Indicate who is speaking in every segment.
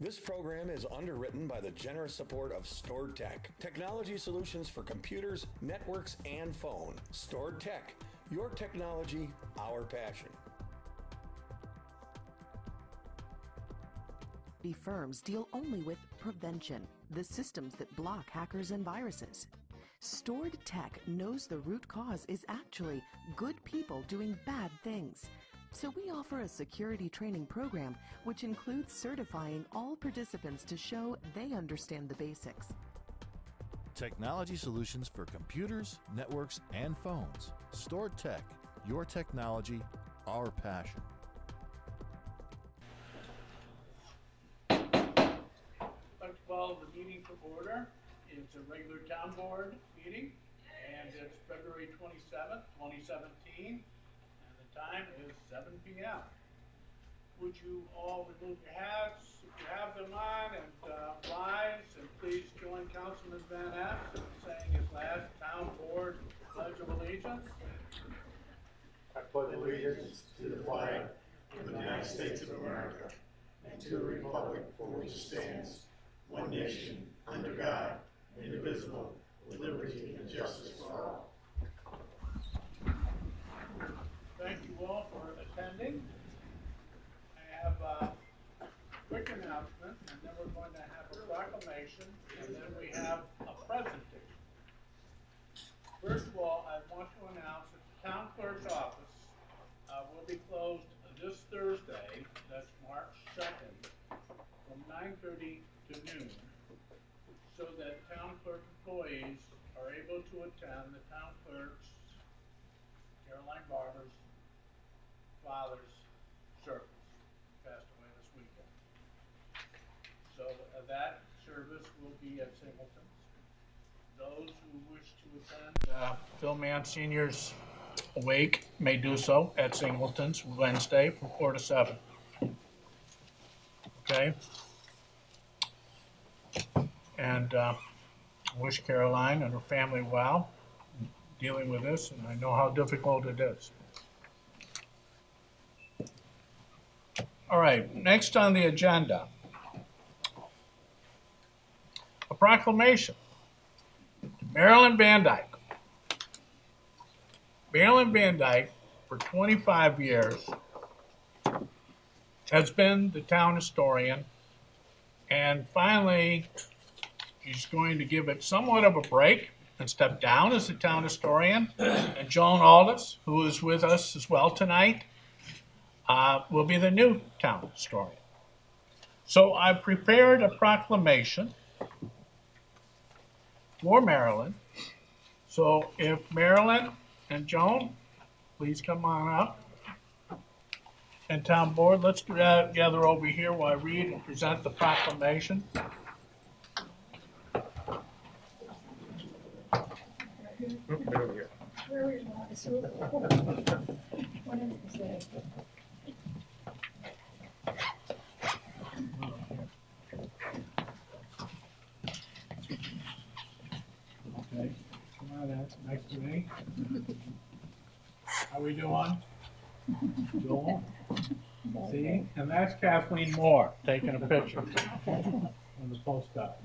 Speaker 1: This program is underwritten by the generous support of Stored Tech, technology solutions for computers, networks, and phone. Stored Tech, your technology, our passion.
Speaker 2: Firms deal only with prevention, the systems that block hackers and viruses. Stored Tech knows the root cause is actually good people doing bad things. So we offer a security training program which includes certifying all participants to show they understand the basics.
Speaker 3: Technology solutions for computers, networks, and phones. Stored Tech, your technology, our passion.
Speaker 4: Let's call the meeting to order. It's a regular town board meeting, and it's February 27th, 2017. Time is 7 p.m. Would you all remove your hats if you have them on and rise, and please join Councilman Van Ness in saying his last town board pledge of allegiance.
Speaker 5: I pledge allegiance to the flag of the United States of America and to the republic for which it stands, one nation, under God, indivisible, with liberty and justice for all.
Speaker 4: Thank you all for attending. I have a quick announcement, and then we're going to have a proclamation, and then we have a presentation. First of all, I want to announce that the town clerk's office will be closed this Thursday, that's March 2nd, from 9:30 to noon, so that town clerk employees are able to attend the town clerk's, Caroline Barber's, father's service. He passed away this weekend. So that service will be at Singleton's. Those who wish to attend Phil Mann Sr.'s wake may do so at Singleton's Wednesday from 4 to 7. Okay? And wish Caroline and her family well dealing with this, and I know how difficult it is. All right, next on the agenda, a proclamation. Marilyn Van Dyke. Marilyn Van Dyke, for 25 years, has been the town historian, and finally, she's going to give it somewhat of a break and step down as the town historian. And Joan Aldis, who is with us as well tonight, will be the new town historian. So I prepared a proclamation for Marilyn. So if Marilyn and Joan, please come on up. And town board, let's gather over here while I read and present the proclamation.
Speaker 5: Right over here.
Speaker 6: Where is my what is it?
Speaker 4: Okay, come on, that's next to me. How we doing? Joel? See? And that's Kathleen Moore taking a picture on the postcard.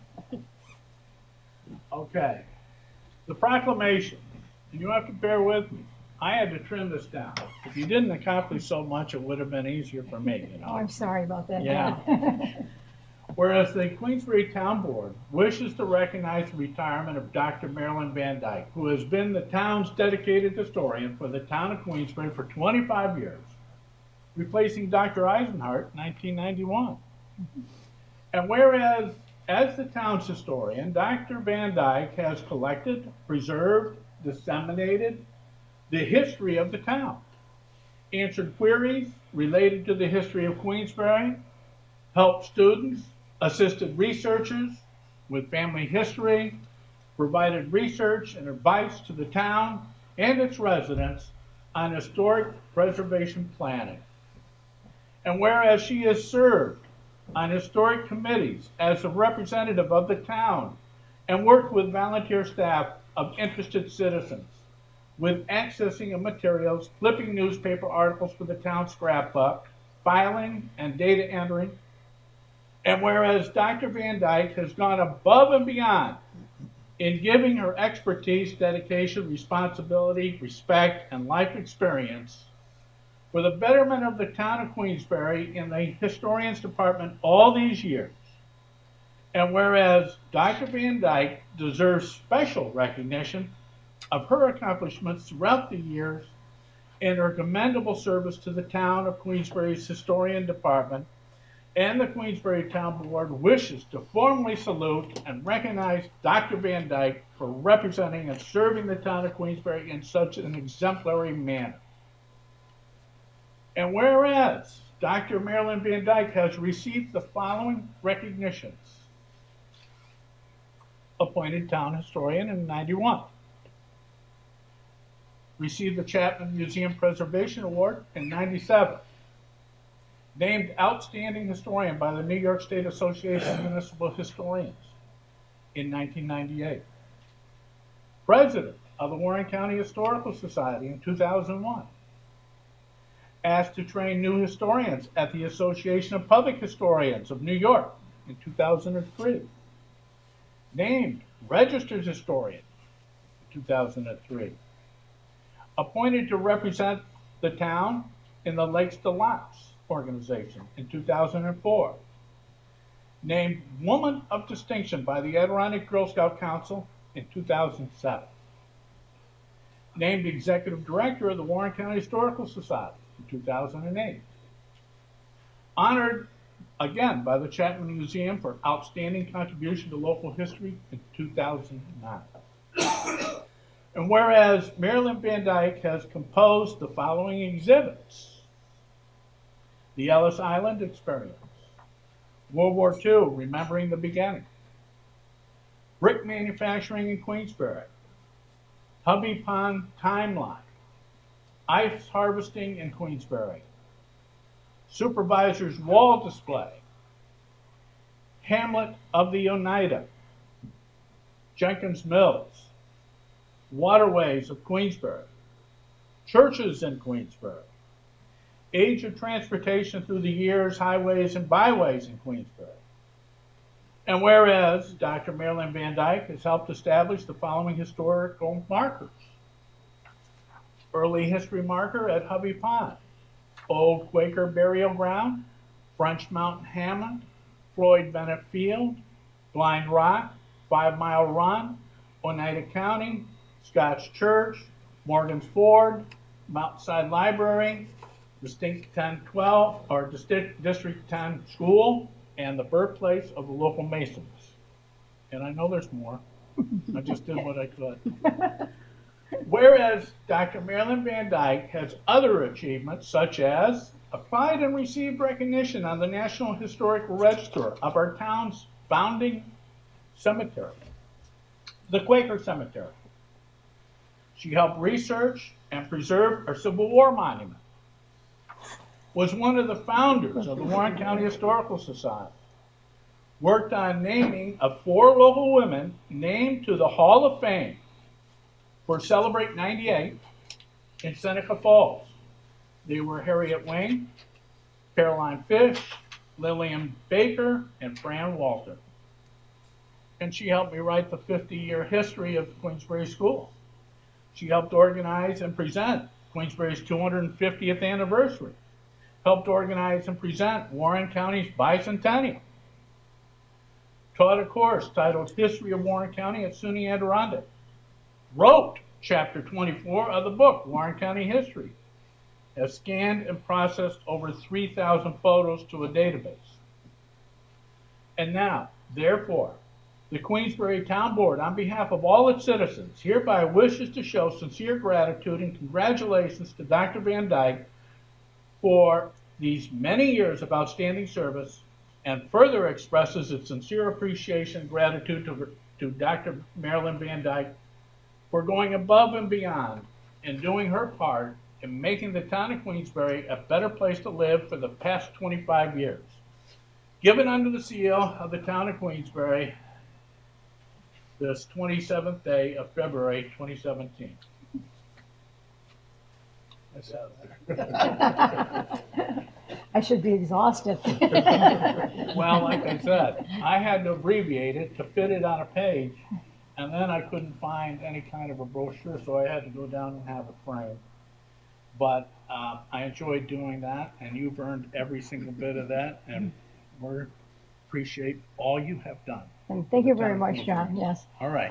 Speaker 4: Okay. The proclamation, and you have to bear with me. I had to trim this down. If you didn't accomplish so much, it would have been easier for me, you know.
Speaker 6: Oh, I'm sorry about that.
Speaker 4: Yeah. Whereas the Queensbury Town Board wishes to recognize the retirement of Dr. Marilyn Van Dyke, who has been the town's dedicated historian for the town of Queensbury for 25 years, replacing Dr. Eisenhart in 1991. And whereas, as the town's historian, Dr. Van Dyke has collected, preserved, disseminated the history of the town, answered queries related to the history of Queensbury, helped students, assisted researchers with family history, provided research and advice to the town and its residents on historic preservation planning. And whereas she has served on historic committees as a representative of the town and worked with volunteer staff of interested citizens with accessing of materials, flipping newspaper articles for the town scrapbook, filing and data entering, And whereas Dr. Van Dyke has gone above and beyond in giving her expertise, dedication, responsibility, respect, and life experience for the betterment of the town of Queensbury in the Historians Department all these years, and whereas Dr. Van Dyke deserves special recognition of her accomplishments throughout the years and her commendable service to the town of Queensbury's Historian Department, and the Queensbury Town Board wishes to formally salute and recognize Dr. Van Dyke for representing and serving the town of Queensbury in such an exemplary manner. And whereas Dr. Marilyn Van Dyke has received the following recognitions: appointed town historian in '91, received the Chapman Museum Preservation Award in '97, named outstanding historian by the New York State Association of Municipal Historians in 1998, president of the Warren County Historical Society in 2001, asked to train new historians at the Association of Public Historians of New York in 2003, named registered historian in 2003, appointed to represent the town in the Lakes de Lance organization in 2004, named Woman of Distinction by the Adirondack Girl Scout Council in 2007, named Executive Director of the Warren County Historical Society in 2008, honored again by the Chapman Museum for outstanding contribution to local history in 2009. And whereas Marilyn Van Dyke has composed the following exhibits: the Ellis Island Experience, World War II, Remembering the Beginning, Brick Manufacturing in Queensbury, Hubby Pond Timeline, Ice Harvesting in Queensbury, Supervisor's Wall Display, Hamlet of the Oneida, Jenkins Mills, Waterways of Queensbury, Churches in Queensbury, Age of Transportation Through the Years, Highways and Byways in Queensbury. And whereas Dr. Marilyn Van Dyke has helped establish the following historical markers: early history marker at Hubby Pond, Old Quaker Burial Ground, French Mountain Hammond, Floyd Bennett Field, Blind Rock, 5 Mile Run, Oneida County, Scotch Church, Morgan's Ford, Mountainside Library, District 10 School, and the birthplace of the local Masons. And I know there's more. I just did what I could. Whereas Dr. Marilyn Van Dyke has other achievements, such as applied and received recognition on the National Historical Register of our town's founding cemetery, the Quaker Cemetery. She helped research and preserve our Civil War monument, was one of the founders of the Warren County Historical Society, worked on naming of 4 local women named to the Hall of Fame for Celebrate 98 in Seneca Falls. They were Harriet Wayne, Caroline Fish, Lillian Baker, and Fran Walter. And she helped me write the 50-year history of Queensbury School. She helped organize and present Queensbury's 250th anniversary, helped organize and present Warren County's bicentennial, taught a course titled History of Warren County at SUNY Adirondack, wrote Chapter 24 of the book, Warren County History, has scanned and processed over 3,000 photos to a database. And now, therefore, the Queensbury Town Board, on behalf of all its citizens, hereby wishes to show sincere gratitude and congratulations to Dr. Van Dyke for these many years of outstanding service, and further expresses its sincere appreciation and gratitude to Dr. Marilyn Van Dyke for going above and beyond and doing her part in making the town of Queensbury a better place to live for the past 25 years. Given under the seal of the town of Queensbury, this 27th day of February 2017.
Speaker 6: I I should be exhausted.
Speaker 4: Well, like I said, I had to abbreviate it to fit it on a page, and then I couldn't find any kind of a brochure, so I had to go down and have it framed. But I enjoyed doing that, and you've earned every single bit of that, and we appreciate all you have done.
Speaker 6: And thank you very much, John. Yes.
Speaker 4: All right.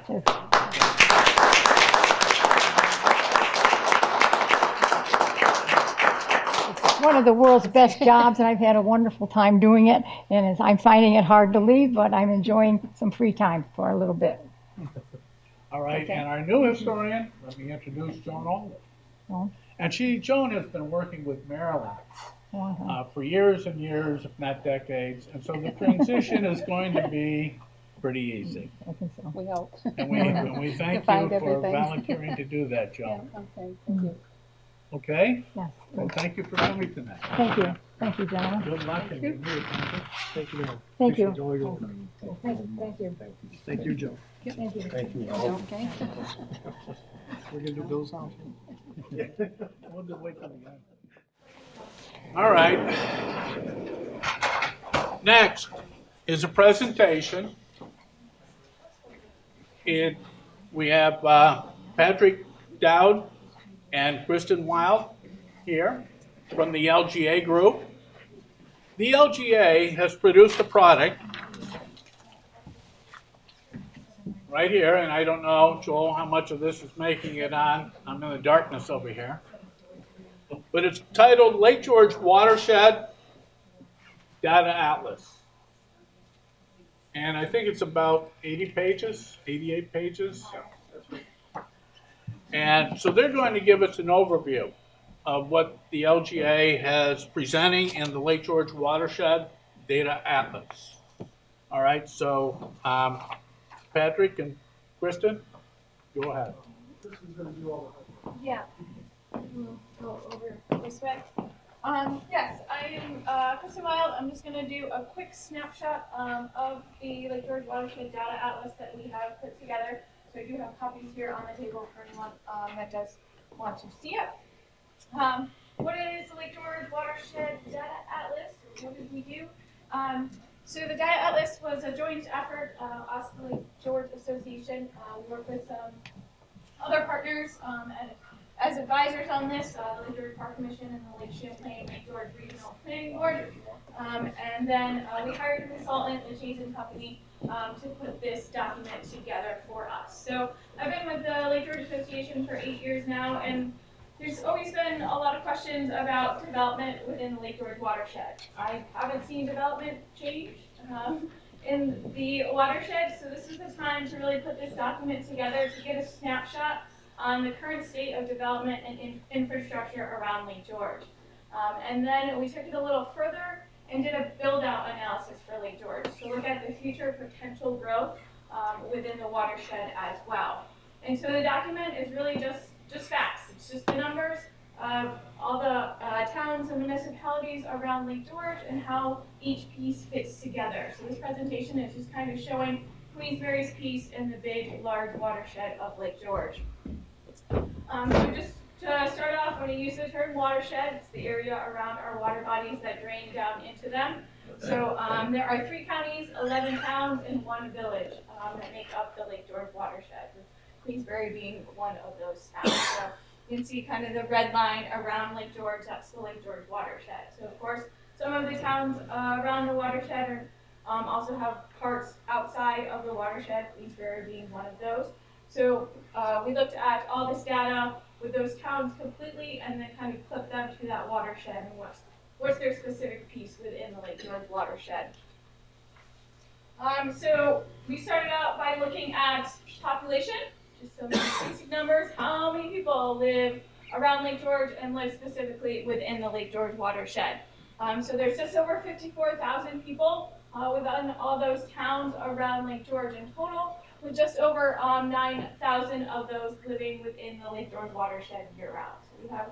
Speaker 6: It's one of the world's best jobs, and I've had a wonderful time doing it. And I'm finding it hard to leave, but I'm enjoying some free time for a little bit.
Speaker 4: All right,
Speaker 6: Okay.
Speaker 4: and our new historian, let me introduce Joan Aldrich.
Speaker 6: Oh,
Speaker 4: And Joan has been working with Marilyn
Speaker 6: uh-huh.
Speaker 4: for years and years, if not decades, and so the transition is going to be pretty easy.
Speaker 6: I think so.
Speaker 7: We hope.
Speaker 4: And we thank you
Speaker 7: find
Speaker 4: for
Speaker 7: everything.
Speaker 4: volunteering to do that,
Speaker 7: Yeah,
Speaker 4: Joan.
Speaker 7: okay, thank you.
Speaker 4: Okay?
Speaker 6: Yes.
Speaker 4: Well, thank you for coming tonight.
Speaker 6: Thank you. Thank you, gentlemen.
Speaker 4: Good luck and your new adventure.
Speaker 8: Thank you, Mayor.
Speaker 6: Thank you.
Speaker 8: Appreciate all your work.
Speaker 6: Thank you.
Speaker 8: Thank you, Joe.
Speaker 6: Thank you.
Speaker 8: Thank you.
Speaker 7: Okay.
Speaker 8: We're gonna do Bill's house.
Speaker 4: We'll just wait till the end. All right. Next is a presentation. We have Patrick Dowd and Kristen Wild here from the LGA group. The LGA has produced a product right here, and I don't know, Joel, how much of this is making it on. I'm in the darkness over here. But it's titled Lake George Watershed Data Atlas. And I think it's about 80 pages, 88 pages. And so they're going to give us an overview of what the LGA has presenting in the Lake George Watershed Data Atlas. All right, so Patrick and Kristen, go ahead.
Speaker 9: Yeah. Go over this way. Yes, I am Kristen Wild. I'm just going to do a quick snapshot of the Lake George Watershed Data Atlas that we have put together. So I do have copies here on the table for anyone that does want to see it. What is the Lake George Watershed Data Atlas? What did we do? So the Data Atlas was a joint effort, us, the Lake George Association. We work with some other partners as advisors on this, the Lake George Park Commission and the Lake Champlain Lake George Regional Planning Board. And then we hired a consultant, a Chase & Company, to put this document together for us. So I've been with the Lake George Association for 8 years now, and there's always been a lot of questions about development within the Lake George watershed. I haven't seen development change in the watershed, so this is the time to really put this document together to get a snapshot on the current state of development and infrastructure around Lake George. And then we took it a little further and did a build-out analysis for Lake George to look at the future potential growth within the watershed as well. And so the document is really just facts. It's just the numbers of all the towns and municipalities around Lake George and how each piece fits together. So this presentation is just kind of showing Queensbury's piece in the big, large watershed of Lake George. So just to start off, when you use the term watershed, it's the area around our water bodies that drain down into them. So there are 3 counties, 11 towns, and 1 village that make up the Lake George watershed, with Queensbury being one of those towns. So you can see kind of the red line around Lake George, that's the Lake George watershed. So of course, some of the towns around the watershed also have parts outside of the watershed, Queensbury being one of those. So we looked at all this data with those towns completely and then kind of clipped them to that watershed and what's their specific piece within the Lake George watershed. So we started out by looking at population, just some basic numbers. How many people live around Lake George and live specifically within the Lake George watershed? So there's just over 54,000 people within all those towns around Lake George in total, with just over 9,000 of those living within the Lake George watershed year-round. So we have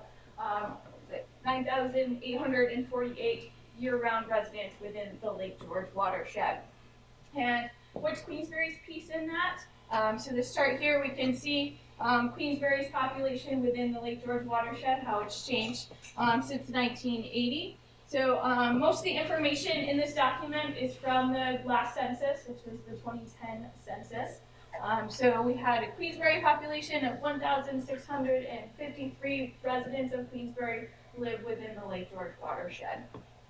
Speaker 9: 9,848 year-round residents within the Lake George watershed. And what's Queensbury's piece in that? So this chart here, we can see Queensbury's population within the Lake George watershed, how it's changed since 1980. So most of the information in this document is from the last census, which was the 2010 census. So we had a Queensbury population of 1,653 residents of Queensbury live within the Lake George watershed.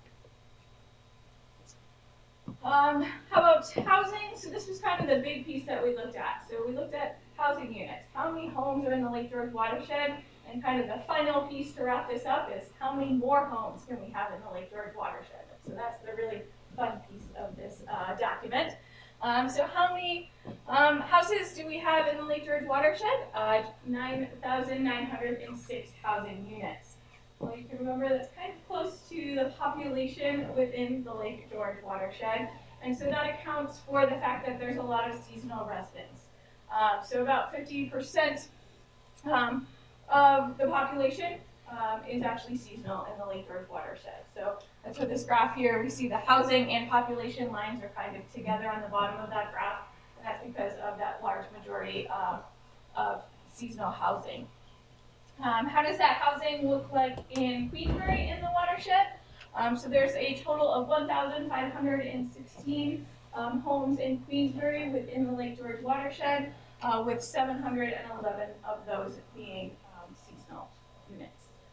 Speaker 9: How about housing? So this was kind of the big piece that we looked at. So we looked at housing units. How many homes are in the Lake George watershed? And kind of the final piece to wrap this up is how many more homes can we have in the Lake George watershed? So that's the really fun piece of this document. So how many houses do we have in the Lake George watershed? 9,906 housing units. Well, you can remember that's kind of close to the population within the Lake George watershed. And so that accounts for the fact that there's a lot of seasonal residents. So about 50% of the population is actually seasonal in the Lake George watershed. So that's what this graph here, we see the housing and population lines are kind of together on the bottom of that graph, and that's because of that large majority of seasonal housing. How does that housing look like in Queensbury in the watershed? So there's a total of 1,516 homes in Queensbury within the Lake George watershed, with 711 of those being seasonal units.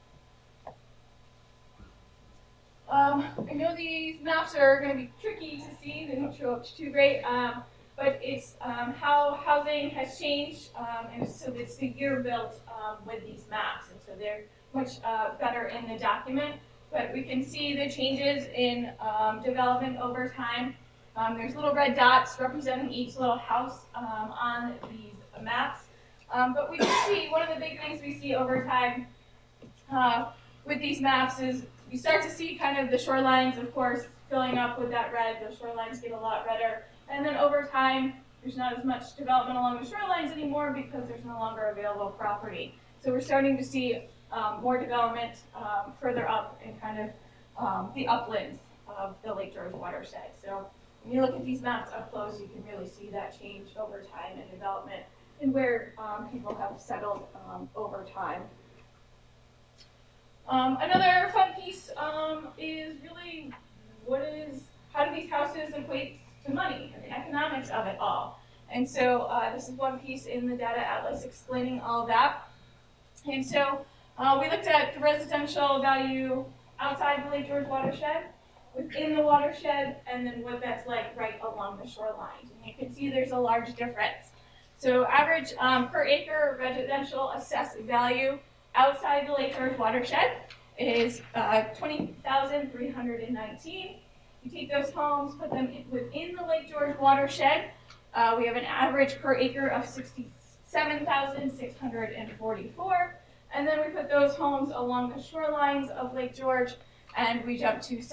Speaker 9: I know these maps are going to be tricky to see, they don't show up too great, but it's how housing has changed, and so it's the year built with these maps, and so they're much better in the document, but we can see the changes in development over time. There's little red dots representing each little house on these maps, but we can see one of the big things we see over time with these maps is you start to see kind of the shorelines, of course, filling up with that red. The shorelines get a lot redder. And then over time, there's not as much development along the shorelines anymore because there's no longer available property. So we're starting to see more development further up in kind of the uplands of the Lake George watershed. So when you look at these maps up close, you can really see that change over time in development and where people have settled over time. Another fun piece is really how do these houses equate to money and the economics of it all. And so this is one piece in the data atlas explaining all of that. And so we looked at the residential value outside the Lake George watershed, within the watershed, and then what that's like right along the shorelines. And you can see there's a large difference. So average per acre residential assessed value outside the Lake George watershed is $20,319. You take those homes, put them within the Lake George watershed, we have an average per acre of $67,644. And then we put those homes along the shorelines of Lake George, and we jump to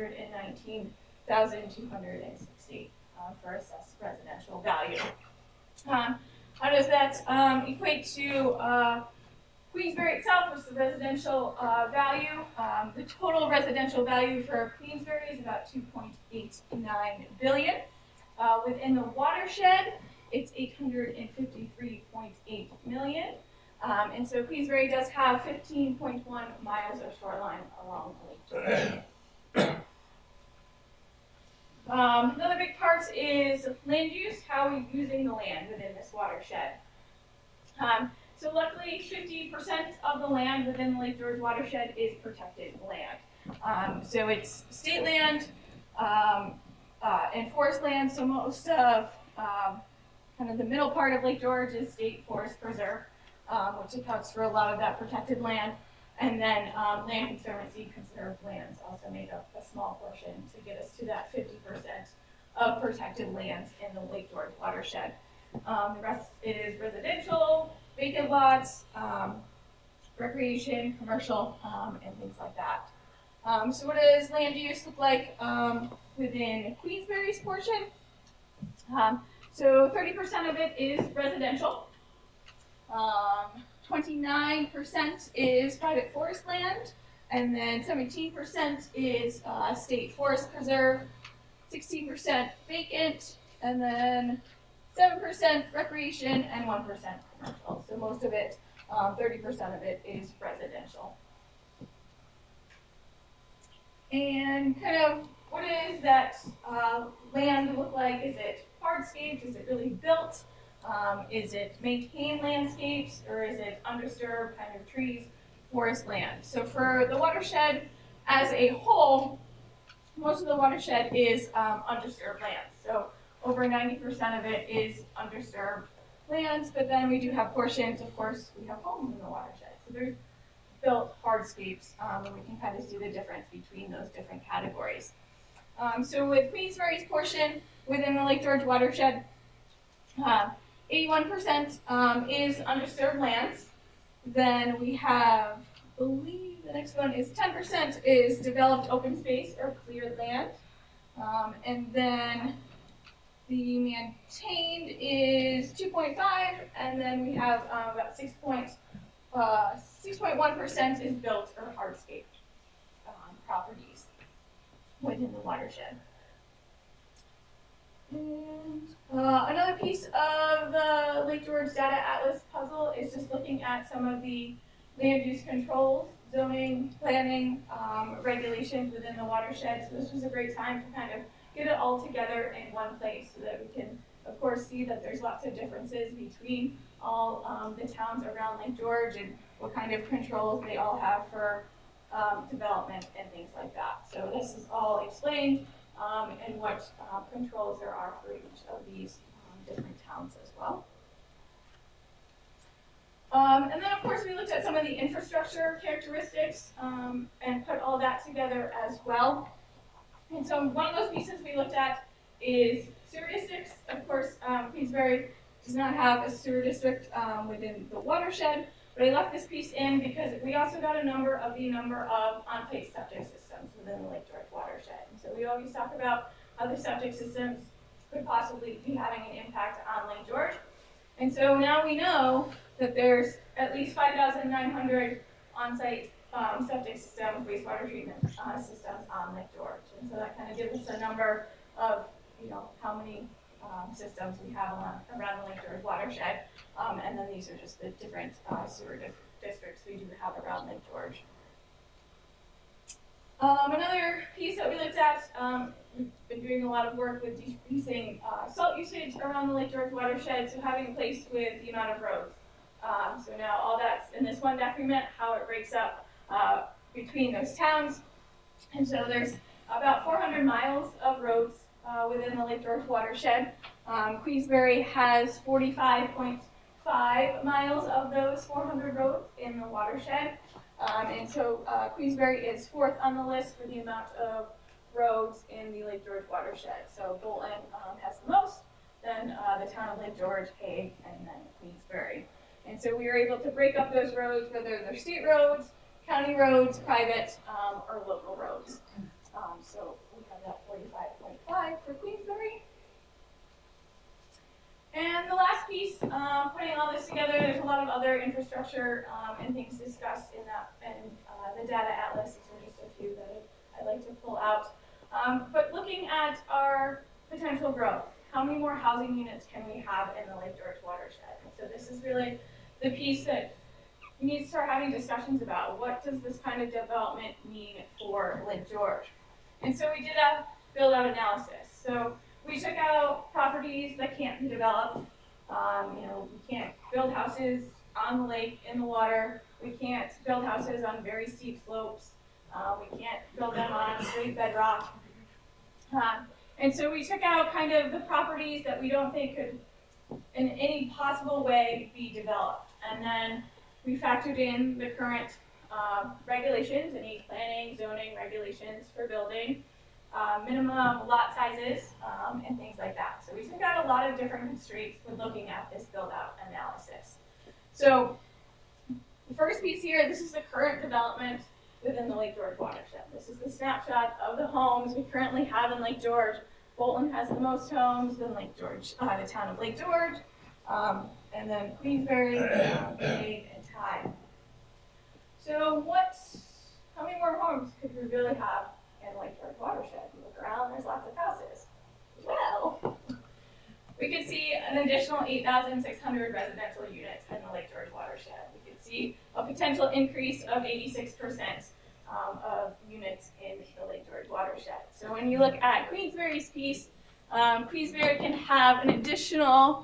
Speaker 9: $719,260 for assessed residential value. How does that equate to Queensbury itself? Was the residential value? The total residential value for Queensbury is about $2.89 billion. Within the watershed, it's $853.8 million. And so Queensbury does have 15.1 miles of shoreline along the Lake George. Another big part is land use. How are we using the land within this watershed? So luckily, 50% of the land within the Lake George watershed is protected land. So it's state land and forest land. So most of kind of the middle part of Lake George is state forest preserve, which accounts for a lot of that protected land. And then Land Conservancy conserved lands also make up a small portion to get us to that 50% of protected lands in the Lake George watershed. The rest is residential, vacant lots, recreation, commercial, and things like that. So what does land use look like within Queensbury's portion? So 30% of it is residential. 29% is private forest land, and then 17% is state forest preserve, 16% vacant, and then 7% recreation, and 1% commercial. So most of it, 30% of it is residential. And kind of what is that land look like? Is it hardscaped? Is it really built? Is it maintained landscapes, or is it undisturbed kind of trees, forest land? So for the watershed as a whole, most of the watershed is undisturbed land. So over 90% of it is undisturbed lands, but then we do have portions, of course, we have homes in the watershed. So there's built hardscapes, and we can kind of see the difference between those different categories. So with Queensbury's portion within the Lake George watershed, 81% is undisturbed lands. Then we have, I believe the next one is 10% is developed open space or cleared land. And then the maintained is 2.5, and then we have about 6.1% is built or hardscaped properties within the watershed. And another piece of the Lake George Data Atlas puzzle is just looking at some of the land use controls, zoning, planning, regulations within the watershed. So this was a great time to kind of get it all together in one place so that we can, of course, see that there's lots of differences between all the towns around Lake George and what kind of controls they all have for development and things like that. So this is all explained and what controls there are for each of these different towns as well. And then, of course, we looked at some of the infrastructure characteristics and put all that together as well. And so one of those pieces we looked at is sewer districts. Of course, Queensbury does not have a sewer district within the watershed, but I left this piece in because we also got a number of on-site septic systems within the Lake George watershed. And so we always talk about how the septic systems could possibly be having an impact on Lake George. And so now we know that there's at least 5,900 on-site septic systems, wastewater treatment systems on Lake George. And so that kind of gives us a number of, how many systems we have around the Lake George watershed. And then these are just the different sewer districts we do have around Lake George. Another piece that we looked at, we've been doing a lot of work with decreasing salt usage around the Lake George watershed, so having a place with the amount of roads. So now all that's in this one document, how it breaks up between those towns. And so there's about 400 miles of roads within the Lake George watershed. Queensbury has 45.5 miles of those 400 roads in the watershed. And so Queensbury is fourth on the list for the amount of roads in the Lake George watershed. So Bolton has the most, then the town of Lake George, Hague, and then Queensbury. And so we were able to break up those roads, whether they're state roads, county roads, private, or local roads. So we have that 45.5 for Queensbury. And the last piece, putting all this together, there's a lot of other infrastructure and things discussed in that, and the data atlas. These are just a few that I'd like to pull out. But looking at our potential growth, how many more housing units can we have in the Lake George watershed? And so this is really the piece that we need to start having discussions about. What does this kind of development mean for Lake George? And so we did a build-out analysis. So we took out properties that can't be developed. We can't build houses on the lake, in the water. We can't build houses on very steep slopes. We can't build them on straight bedrock. And so we took out kind of the properties that we don't think could in any possible way be developed. And then we factored in the current regulations, any planning, zoning regulations for building, minimum lot sizes, and things like that. So we took out a lot of different constraints when looking at this build-out analysis. So the first piece here, this is the current development within the Lake George watershed. This is the snapshot of the homes we currently have in Lake George. Bolton has the most homes, then Lake George, the town of Lake George, and then Queensbury, Hague, and Tye. So how many more homes could we really have in Lake George watershed? You look around, there's lots of houses. Well, we could see an additional 8,600 residential units in the Lake George watershed. We could see a potential increase of 86% of units in the Lake So when you look at Queensbury's piece, Queensbury can have an additional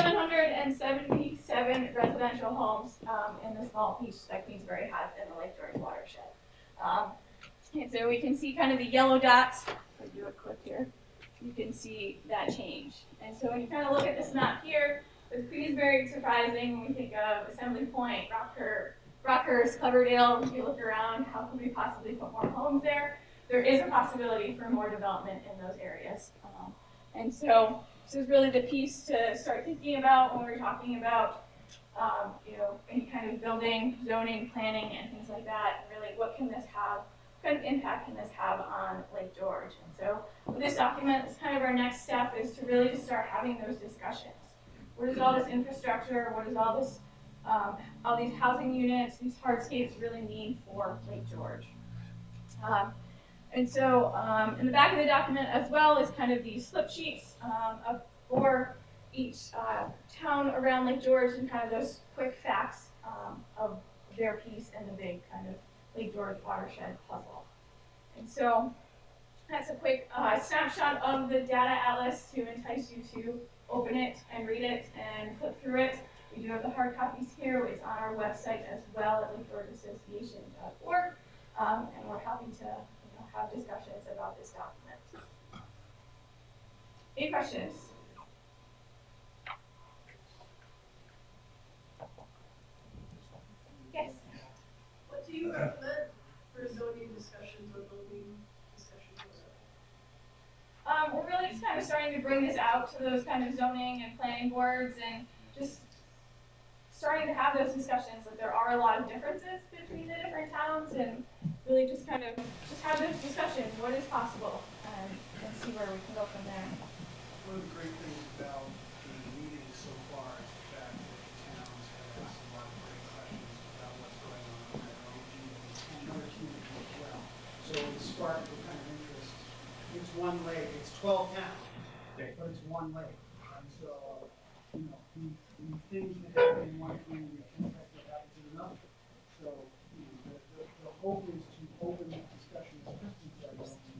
Speaker 9: 777 residential homes in the small piece that Queensbury has in the Lake George watershed. And so we can see kind of the yellow dots. If I do a click here, you can see that change. And so when you kind of look at this map here, with Queensbury, it's surprising when we think of Assembly Point, Rockhurst, Cloverdale. If you look around, how could we possibly put more homes there? There is a possibility for more development in those areas. And so this is really the piece to start thinking about when we're talking about any kind of building, zoning, planning, and things like that. And really, what kind of impact can this have on Lake George? And so with this document, it's kind of our next step is to really just start having those discussions. What is all this infrastructure? What does all this, all these housing units, these hardscapes really mean for Lake George? And so in the back of the document as well is kind of these slip sheets for each town around Lake George and kind of those quick facts of their piece and the big kind of Lake George watershed puzzle. And so that's a quick snapshot of the data atlas to entice you to open it and read it and flip through it. We do have the hard copies here. It's on our website as well at lakegeorgeassociation.org. And we're happy to have discussions about this document. Any questions? Yes.
Speaker 7: What do you recommend for zoning discussions or building discussions?
Speaker 9: We're really just kind of starting to bring this out to those kind of zoning and planning boards and just starting to have those discussions that there are a lot of differences between the different towns and really just kind of have those discussions, what is possible, and see where we can go from there.
Speaker 8: One of the great things about the meetings so far is the fact that the towns have asked a lot of great questions about what's going on in their own communities and other communities as well. So it sparked the kind of interest. It's one lake, it's 12 towns, but it's one lake. And so, these things that happen in one community can affect what happens in another. So, the hope is to open that discussion, as Kristen said.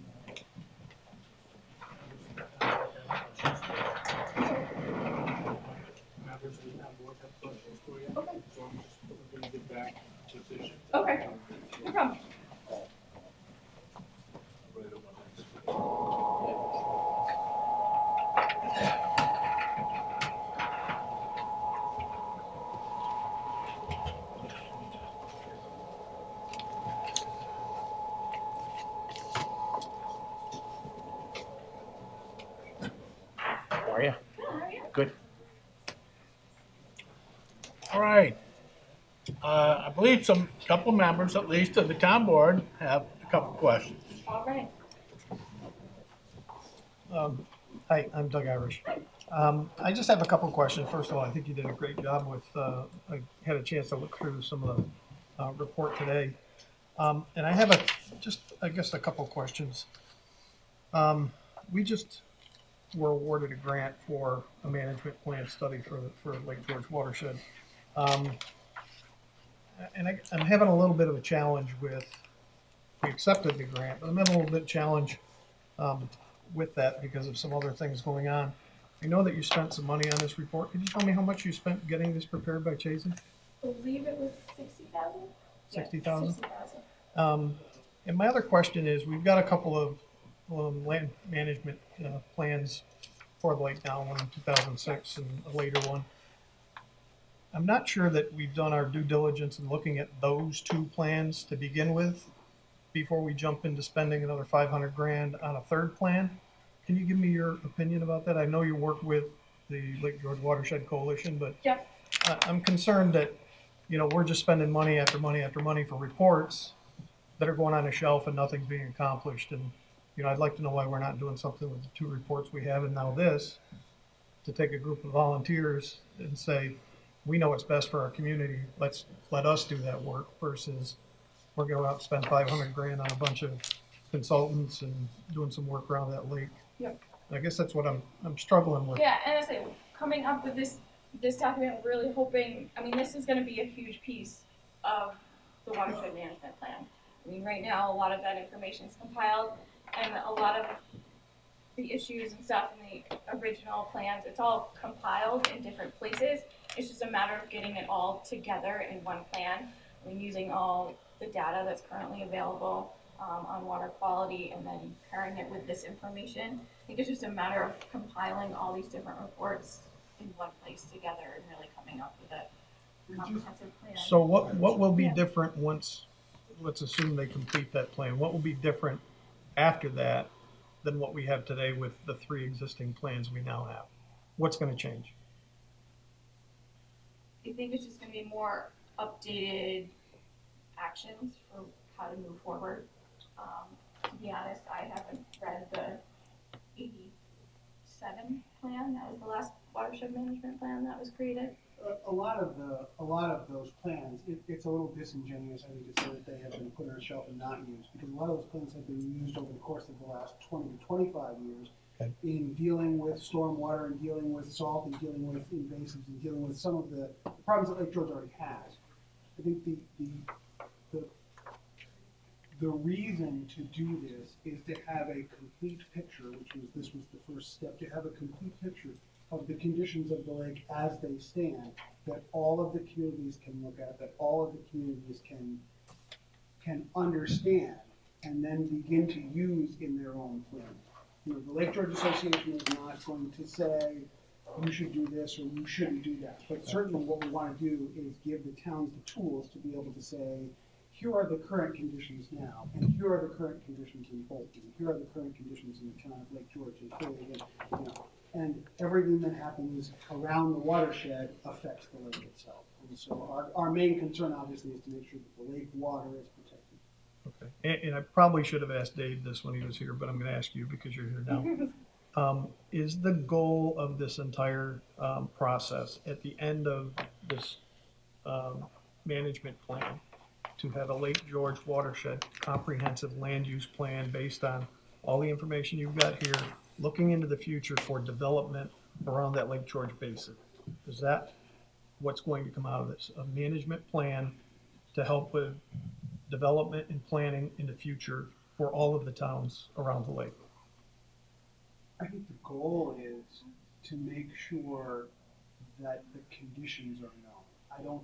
Speaker 4: Members of the town board have questions for you.
Speaker 9: Okay.
Speaker 4: So I'm just going to get back to this.
Speaker 9: Okay. No problem.
Speaker 4: How are you?
Speaker 9: Good, how are you?
Speaker 4: Good. All right. I believe couple members, at least, of the town board have a couple questions.
Speaker 9: All right.
Speaker 8: Hi, I'm Doug Irish. I just have a couple of questions. First of all, I think you did a great job with, I had a chance to look through some of the report today. And I have I guess a couple of questions. We just were awarded a grant for a management plan study for Lake George watershed. And I'm having a little bit of a challenge with, we accepted the grant, but I'm having a little bit of challenge with that because of some other things going on. I know that you spent some money on this report. Could you tell me how much you spent getting this prepared by Chazen?
Speaker 9: I believe it was 60,000.
Speaker 8: 60,000?
Speaker 9: 60,000.
Speaker 8: And my other question is, we've got a couple of land management plans for the lake now, one in 2006 and a later one. I'm not sure that we've done our due diligence in looking at those two plans to begin with before we jump into spending another 500 grand on a third plan. Can you give me your opinion about that? I know you work with the Lake George Watershed Coalition, but
Speaker 9: Yep.
Speaker 8: I'm concerned that, we're just spending money after money after money for reports that are going on a shelf and nothing's being accomplished. And, I'd like to know why we're not doing something with the two reports we have and now this, to take a group of volunteers and say, we know what's best for our community. Let us do that work versus we're going to go out and spend 500 grand on a bunch of consultants and doing some work around that lake.
Speaker 9: Yep.
Speaker 8: I guess that's what I'm struggling with.
Speaker 9: Yeah, and I say, coming up with this document, we're really hoping, this is going to be a huge piece of the watershed management plan. I mean, right now, a lot of that information is compiled, and a lot of the issues and stuff in the original plans, it's all compiled in different places. It's just a matter of getting it all together in one plan and using all the data that's currently available on water quality and then pairing it with this information. I think it's just a matter of compiling all these different reports in one place together and really coming up with a comprehensive plan.
Speaker 10: So what will be different once, let's assume they complete that plan, what will be different after that than what we have today with the 3 existing plans we now have? What's going to change?
Speaker 9: I think it's just going to be more updated actions for how to move forward. To be honest, I haven't read the 87 plan. That was the last watershed management plan that was created.
Speaker 8: A lot of those plans, it's a little disingenuous, I think, to say that they have been put on a shelf and not used, because a lot of those plans have been used over the course of the last 20 to 25 years in dealing with stormwater and dealing with salt and dealing with invasives and dealing with some of the problems that Lake George already has. I think the reason to do this is to have a complete picture, this was the first step, to have a complete picture of the conditions of the lake as they stand, that all of the communities can look at, that all of the communities can understand, and then begin to use in their own plan. You know, the Lake George Association is not going to say, you should do this or you shouldn't do that. But certainly what we want to do is give the towns the tools to be able to say, here are the current conditions now, and here are the current conditions in Bolton, here are the current conditions in the town of Lake George and Hilliard, you know, and everything that happens around the watershed affects the lake itself. And so our main concern, obviously, is to make sure that the lake water is protected.
Speaker 10: Okay, and I probably should have asked Dave this when he was here, but I'm going to ask you because you're here now. Is the goal of this entire process at the end of this management plan to have a Lake George watershed comprehensive land use plan based on all the information you've got here, looking into the future for development around that Lake George basin? Is that what's going to come out of this? A management plan to help with development and planning in the future for all of the towns around the lake?
Speaker 8: I think the goal is to make sure that the conditions are known.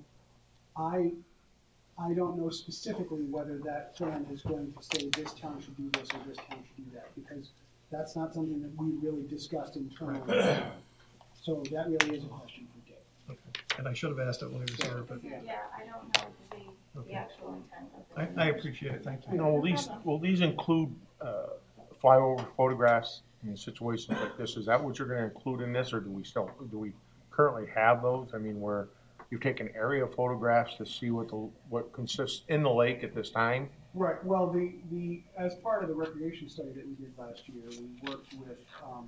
Speaker 8: I don't know specifically whether that plan is going to say this town should do this or this town should do that, because that's not something that we really discussed internally. So that really is a question for Dave.
Speaker 10: Okay. And I should have asked it when he was here, but
Speaker 9: Yeah, I don't know the actual intent of it.
Speaker 10: I appreciate it. Thank you.
Speaker 11: You know, will these include flyover photographs in situations like this? Is that what you're going to include in this, or do we currently have those? I mean, where you've taken aerial photographs to see what consists in the lake at this time?
Speaker 8: Right. Well, the as part of the recreation study that we did last year, we worked with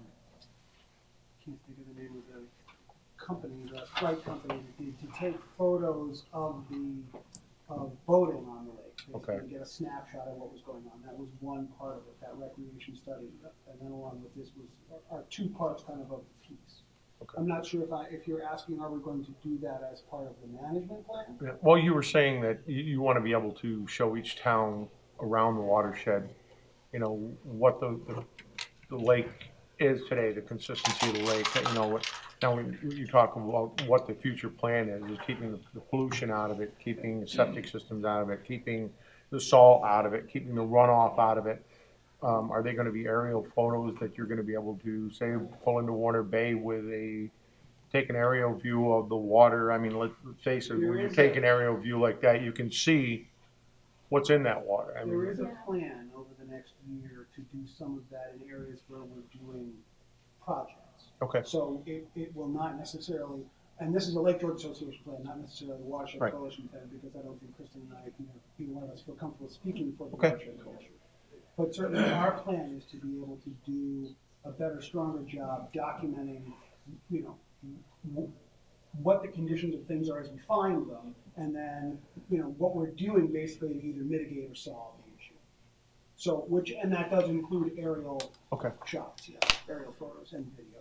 Speaker 8: can't think of the name of the company, the flight company that did to take photos of boating on the lake.
Speaker 11: Okay.
Speaker 8: To get a snapshot of what was going on. That was one part of it, that recreation study, and then along with this are 2 parts kind of the piece. Okay. I'm not sure if you're asking, are we going to do that as part of the management plan?
Speaker 11: Yeah. Well, you were saying that you want to be able to show each town around the watershed, you know, what the lake is today, the consistency of the lake. You know, now when you talk about what the future plan is keeping the pollution out of it, keeping the septic systems out of it, keeping the salt out of it, keeping the runoff out of it. Are they going to be aerial photos that you're going to be able to, say, pull into Warner Bay with take an aerial view of the water? I mean, let's face it, when you take an aerial view like that, you can see what's in that water. I mean,
Speaker 8: there is a plan over the next year to do some of that in areas where we're doing projects.
Speaker 11: Okay.
Speaker 8: So it will not necessarily, and this is a Lake George Association plan, not necessarily a Watershed Coalition plan, because I don't think Kristen and I, either one of us, feel comfortable speaking for the Watershed Coalition. But certainly our plan is to be able to do a better, stronger job documenting, you know, what the conditions of things are as we find them, and then, you know, what we're doing basically to either mitigate or solve the issue. So, and that does include aerial shots, yes, aerial photos and video,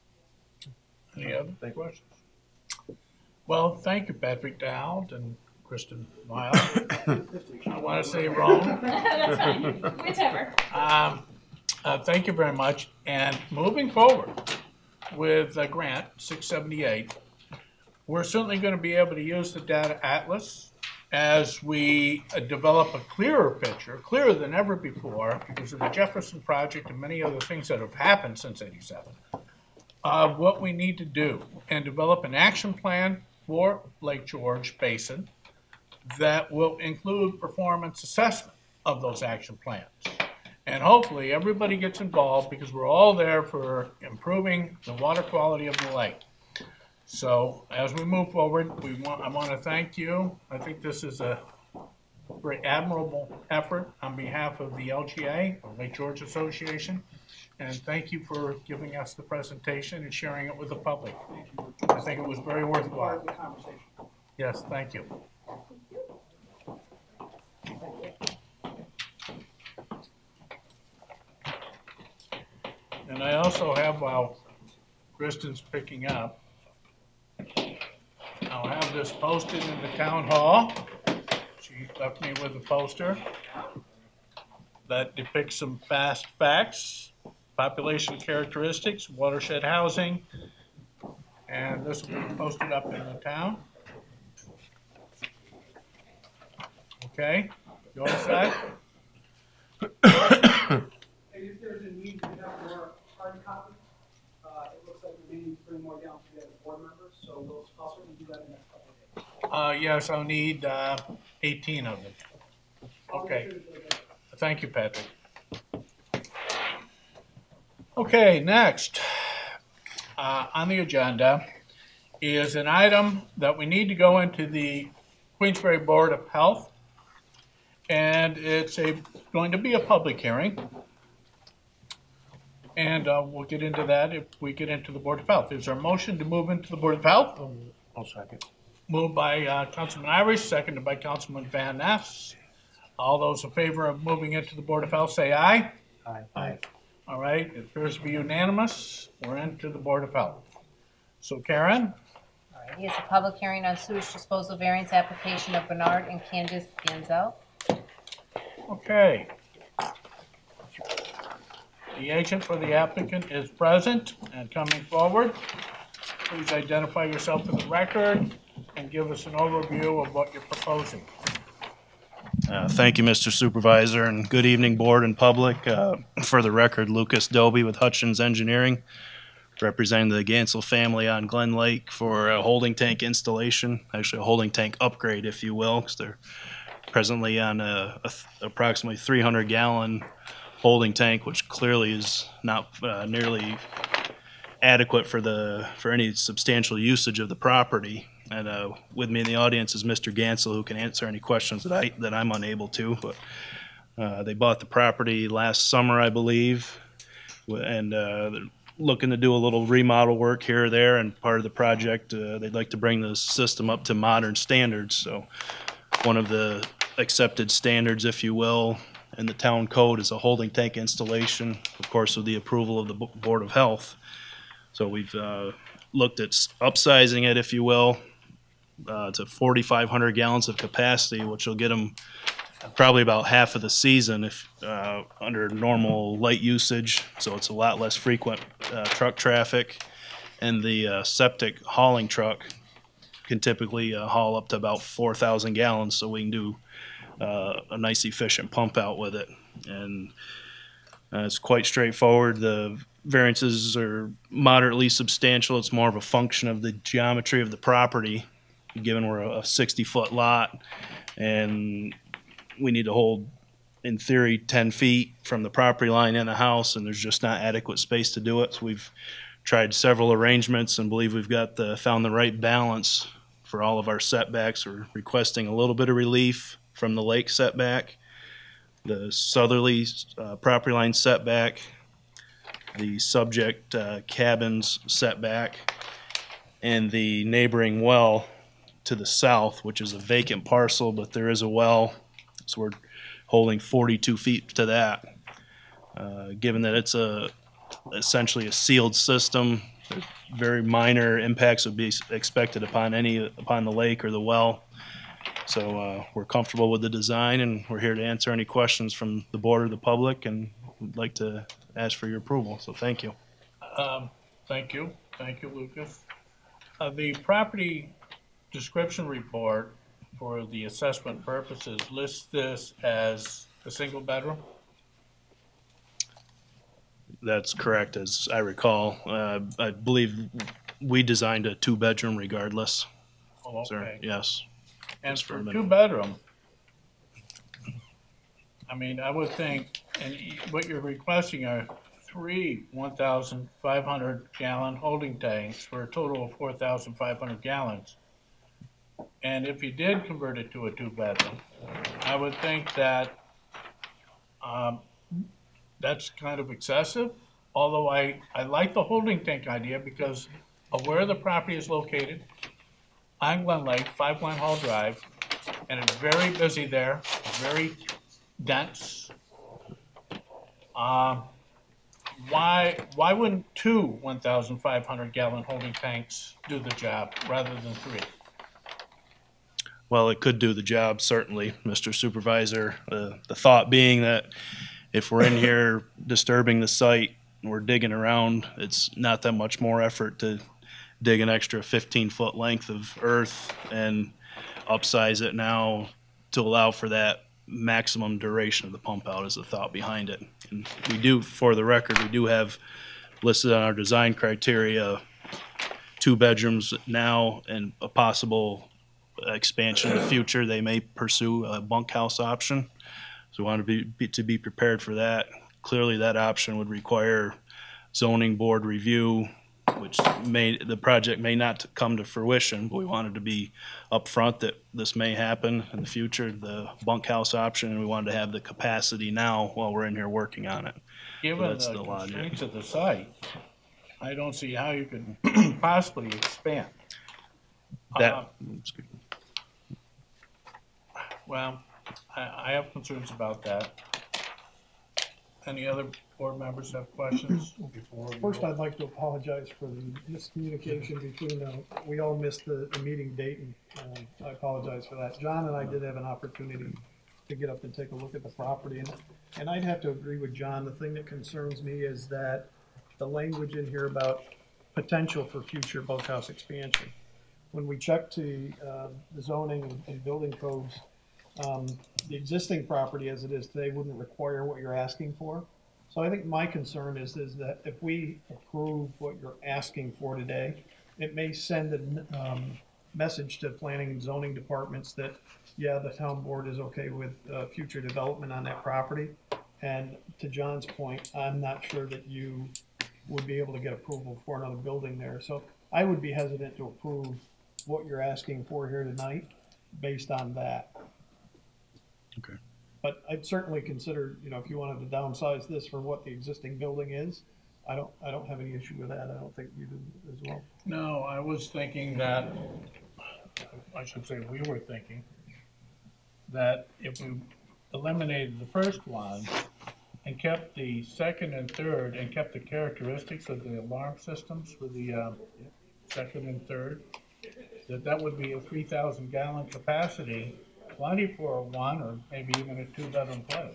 Speaker 8: yes.
Speaker 4: Any other questions? Well, thank you, Patrick Dowd and Kristen Miles. I want to say Rome.
Speaker 9: That's fine. Whichever.
Speaker 4: Thank you very much. And moving forward with Grant 678, we're certainly going to be able to use the data atlas as we develop a clearer picture, clearer than ever before, because of the Jefferson Project and many other things that have happened since '87, of what we need to do and develop an action plan for Lake George Basin that will include performance assessment of those action plans. And hopefully everybody gets involved because we're all there for improving the water quality of the lake. So as we move forward, I want to thank you. I think this is a very admirable effort on behalf of the LGA, or Lake George Association. And thank you for giving us the presentation and sharing it with the public. I think it was very worthwhile. Yes, thank you. And I also have, while Kristen's picking up, I'll have this posted in the town hall. She left me with a poster that depicts some fast facts, population characteristics, watershed housing, and this will be posted up in the town. Okay, you all set?
Speaker 8: If there's a need to have more hard copy, it looks like we may need to bring more down to the other board members, so I'll certainly do that in the next couple of days.
Speaker 4: Yes, I'll need 18 of them. Okay. Thank you, Patrick. Okay, next on the agenda is an item that we need to go into the Queensbury Board of Health, and it's going to be a public hearing. And we'll get into that if we get into the Board of Health. Is there a motion to move into the Board of Health?
Speaker 11: I'll second.
Speaker 4: Moved by Councilman Irish, seconded by Councilman Van Ness. All those in favor of moving into the Board of Health say aye.
Speaker 11: Aye.
Speaker 4: Aye. All right, it appears to be unanimous. We're into the Board of Health. So Karen?
Speaker 12: Alrighty, it's a public hearing on sewage disposal variance application of Bernard and Candace Ganzel.
Speaker 4: Okay. The agent for the applicant is present and coming forward. Please identify yourself for the record and give us an overview of what you're proposing.
Speaker 13: Thank you, Mr. Supervisor, and good evening, board and public. For the record, Lucas Doby with Hutchins Engineering, representing the Gansel family on Glen Lake for a holding tank installation, actually a holding tank upgrade, if you will, because they're presently on approximately 300-gallon holding tank, which clearly is not nearly adequate for any substantial usage of the property. And with me in the audience is Mr. Gansel, who can answer any questions that I'm unable to. But they bought the property last summer, I believe, and they're looking to do a little remodel work here or there. And part of the project, they'd like to bring the system up to modern standards. So one of the accepted standards, if you will, in the town code is a holding tank installation, of course, with the approval of the Board of Health. So we've looked at upsizing it, if you will, to 4,500 gallons of capacity, which will get them probably about half of the season if under normal light usage. So it's a lot less frequent truck traffic, and the septic hauling truck can typically haul up to about 4,000 gallons, so we can do a nice efficient pump out with it. And it's quite straightforward. The variances are moderately substantial. It's more of a function of the geometry of the property, given we're a 60-foot lot, and we need to hold, in theory, 10 feet from the property line in the house, and there's just not adequate space to do it. So we've tried several arrangements and believe we've found the right balance for all of our setbacks. We're requesting a little bit of relief from the lake setback, the southerly property line setback, the subject cabins setback, and the neighboring well to the south, which is a vacant parcel, but there is a well, so we're holding 42 feet to that. Given that it's essentially a sealed system, very minor impacts would be expected upon the lake or the well. So we're comfortable with the design, and we're here to answer any questions from the board or the public, and would like to ask for your approval. So thank you.
Speaker 4: Thank you, Lucas. The property description report for the assessment purposes lists this as a single bedroom?
Speaker 13: That's correct, as I recall. I believe we designed a 2-bedroom regardless.
Speaker 4: Oh, okay.
Speaker 13: Sir, yes.
Speaker 4: And
Speaker 13: Just
Speaker 4: for
Speaker 13: a minute.
Speaker 4: 2-bedroom, I mean, I would think, and what you're requesting are 3 1,500 gallon holding tanks for a total of 4,500 gallons. And if you did convert it to a 2-bedroom, I would think that that's kind of excessive. Although I like the holding tank idea because of where the property is located on Glen Lake, 5 Glen Hall Drive, and it's very busy there, very dense. Why wouldn't 2 1,500 gallon holding tanks do the job rather than 3?
Speaker 13: Well, it could do the job, certainly, Mr. Supervisor. The thought being that if we're in here disturbing the site and we're digging around, it's not that much more effort to dig an extra 15-foot length of earth and upsize it now to allow for that maximum duration of the pump out is the thought behind it. And we do, for the record, we do have listed on our design criteria 2 bedrooms now and a possible expansion in the future. They may pursue a bunkhouse option. So we want to be prepared for that. Clearly that option would require zoning board review, which the project may not come to fruition, but we wanted to be upfront that this may happen in the future, the bunkhouse option, and we wanted to have the capacity now while we're in here working on it.
Speaker 4: Given
Speaker 13: That's
Speaker 4: the
Speaker 13: the logic.
Speaker 4: constraints of the site, I don't see how you could possibly expand. Well, I have concerns about that. Any other board members have questions?
Speaker 10: First, I'd like to apologize for the miscommunication between, we all missed the meeting date, and I apologize for that. John and I did have an opportunity to get up and take a look at the property, and I'd have to agree with John. The thing that concerns me is that the language in here about potential for future bunkhouse expansion. When we checked the zoning and building codes, the existing property as it is today wouldn't require what you're asking for. So I think my concern is that if we approve what you're asking for today, it may send a message to planning and zoning departments that, yeah, the town board is okay with future development on that property. And to John's point, I'm not sure that you would be able to get approval for another building there. So I would be hesitant to approve what you're asking for here tonight based on that.
Speaker 13: Okay.
Speaker 10: But I'd certainly consider, if you wanted to downsize this for what the existing building is, I don't have any issue with that. I don't think you do as well.
Speaker 4: No, I was thinking that, I should say we were thinking, that if we eliminated the first one and kept the second and third and kept the characteristics of the alarm systems for the second and third, that would be a 3,000 gallon capacity, plenty for a 1 or maybe even a 2-bedroom place.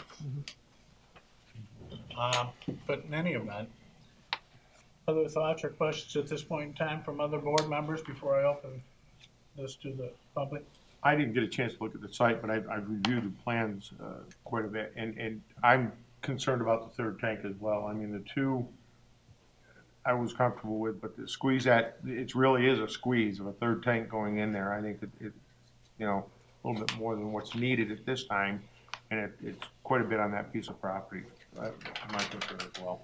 Speaker 4: But in any event, other thoughts or questions at this point in time from other board members before I open this to the public?
Speaker 11: I didn't get a chance to look at the site, but I've reviewed the plans quite a bit, and I'm concerned about the third tank as well. I mean, the 2 I was comfortable with, but the squeeze it really is a squeeze of a third tank going in there. I think that it a little bit more than what's needed at this time, and it's quite a bit on that piece of property. That's my concern as well.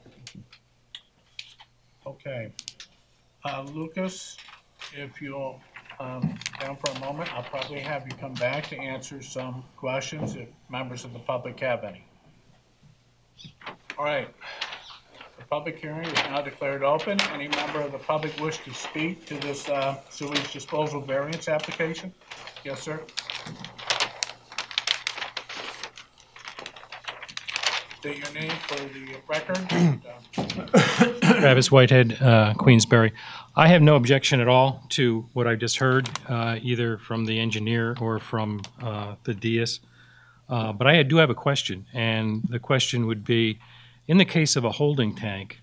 Speaker 4: Okay. Lucas, if you'll down for a moment, I'll probably have you come back to answer some questions if members of the public have any. All right. The public hearing is now declared open. Any member of the public wish to speak to this sewage disposal variance application? Yes, sir. State your name for the record.
Speaker 14: Travis Whitehead, Queensbury. I have no objection at all to what I just heard, either from the engineer or from the DS. But I do have a question, and the question would be, in the case of a holding tank,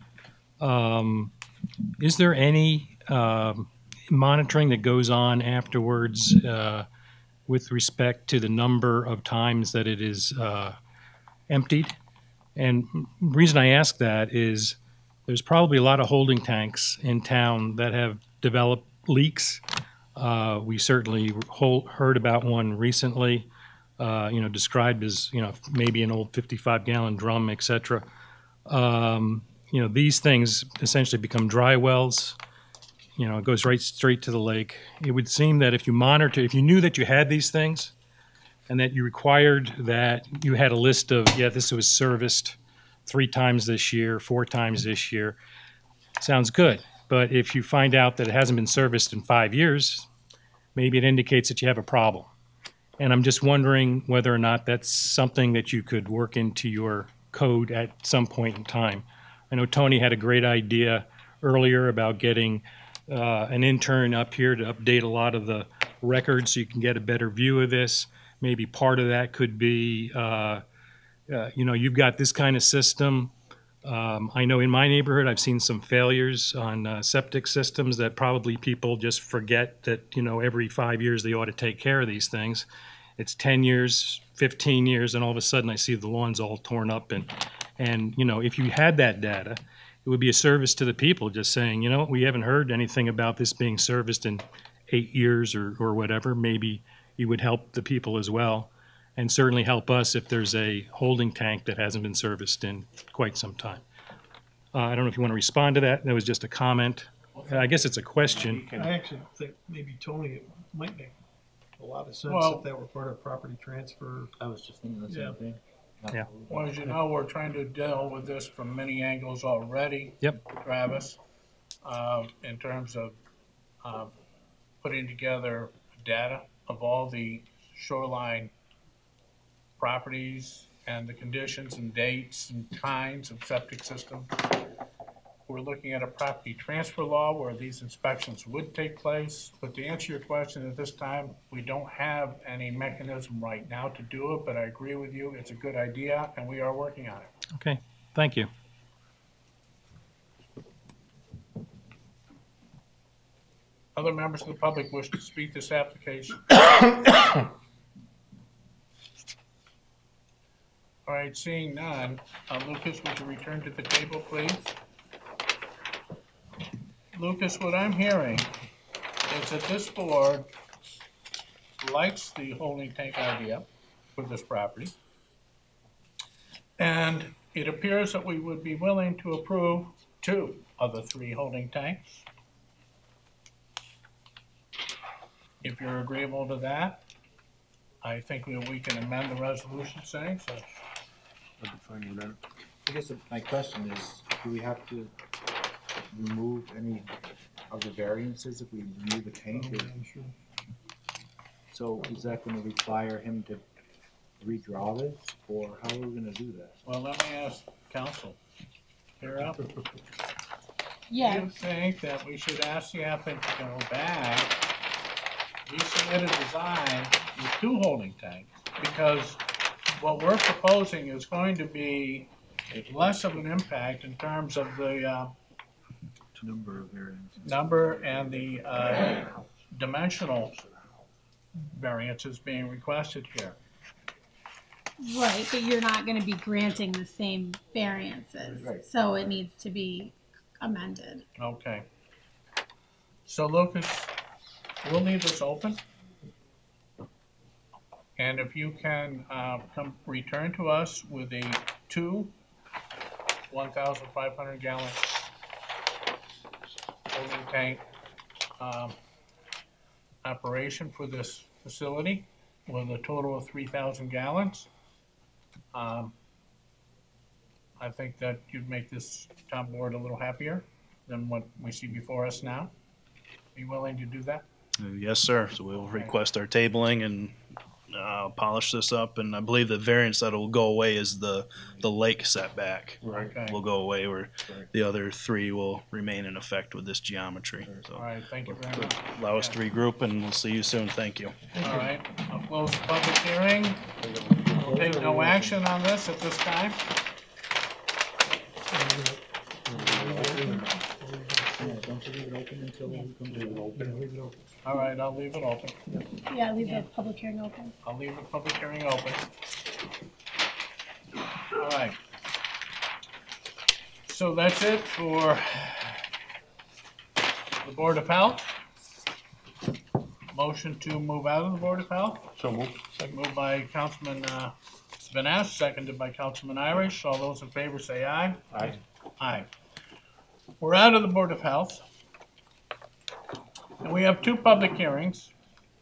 Speaker 14: is there any monitoring that goes on afterwards with respect to the number of times that it is emptied? And the reason I ask that is there's probably a lot of holding tanks in town that have developed leaks. We certainly heard about one recently, described as, maybe an old 55-gallon drum, et cetera. These things essentially become dry wells. It goes right straight to the lake. It would seem that if you knew that you had these things and that you required that you had a list of, this was serviced 3 times this year, 4 times this year, sounds good. But if you find out that it hasn't been serviced in 5 years, maybe it indicates that you have a problem. And I'm just wondering whether or not that's something that you could work into your code at some point in time. I know Tony had a great idea earlier about getting an intern up here to update a lot of the records so you can get a better view of this. Maybe part of that could be, you've got this kind of system. I know in my neighborhood I've seen some failures on septic systems that probably people just forget that, every 5 years they ought to take care of these things. It's 10 years, 15 years, and all of a sudden I see the lawn's all torn up. And if you had that data, it would be a service to the people just saying, we haven't heard anything about this being serviced in 8 years or whatever. Maybe you would help the people as well, and certainly help us if there's a holding tank that hasn't been serviced in quite some time. I don't know if you want to respond to that. That was just a comment. I guess it's a question.
Speaker 10: I actually think maybe Tony, it might make a lot of sense if that were part of property transfer.
Speaker 15: I was just thinking the same thing.
Speaker 14: Yeah.
Speaker 4: Well, as you know, we're trying to deal with this from many angles already.
Speaker 14: Yep.
Speaker 4: Travis, in terms of putting together data of all the shoreline properties and the conditions and dates and kinds of septic systems. We're looking at a property transfer law where these inspections would take place. But to answer your question at this time, we don't have any mechanism right now to do it, but I agree with you. It's a good idea, and we are working on it.
Speaker 14: Okay, thank you.
Speaker 4: Other members of the public wish to speak this application? All right, seeing none, Lucas, would you return to the table, please? Lucas, what I'm hearing is that this board likes the holding tank idea for this property. And it appears that we would be willing to approve 2 of the 3 holding tanks. If you're agreeable to that, I think we can amend the resolution saying such.
Speaker 15: I'd be fine with that. I guess my question is, do we have to remove any of the variances if we remove the tank? So is that going to require him to redraw this, or how are we going to do that?
Speaker 4: Well, let me ask council. You're up.
Speaker 16: Yeah.
Speaker 4: Do you think that we should ask the applicant to go back, resubmit a design with 2 holding tanks? Because what we're proposing is going to be less of an impact in terms of the
Speaker 15: number of variances.
Speaker 4: Number and the dimensional variances being requested here.
Speaker 16: Right, but you're not going to be granting the same variances, so it needs to be amended.
Speaker 4: Okay. So Lucas, we'll leave this open. And if you can return to us with a 2 1,500 gallon holding tank operation for this facility with a total of 3,000 gallons. I think that you'd make this town board a little happier than what we see before us now. Are you willing to do that?
Speaker 13: Yes, sir. So we'll request our tabling and polish this up, and I believe the variance that will go away is the lake setback.
Speaker 11: Right.
Speaker 4: Okay.
Speaker 13: Will go away, where the other three will remain in effect with this geometry. So
Speaker 4: All right, thank you very much.
Speaker 13: allow us to regroup, and we'll see you soon. Thank you.
Speaker 4: All right, I'll close the public hearing. We'll take no action on this at this time.
Speaker 15: Don't you leave it open until we come to it?
Speaker 4: All right, I'll leave it open.
Speaker 16: Yeah, leave the public hearing open.
Speaker 4: I'll leave the public hearing open. All right. So that's it for the Board of Health. Motion to move out of the Board of Health.
Speaker 11: So moved.
Speaker 4: Moved by Councilman Vanass, seconded by Councilman Irish. All those in favor say aye.
Speaker 11: Aye.
Speaker 4: Aye. We're out of the Board of Health. And we have two public hearings.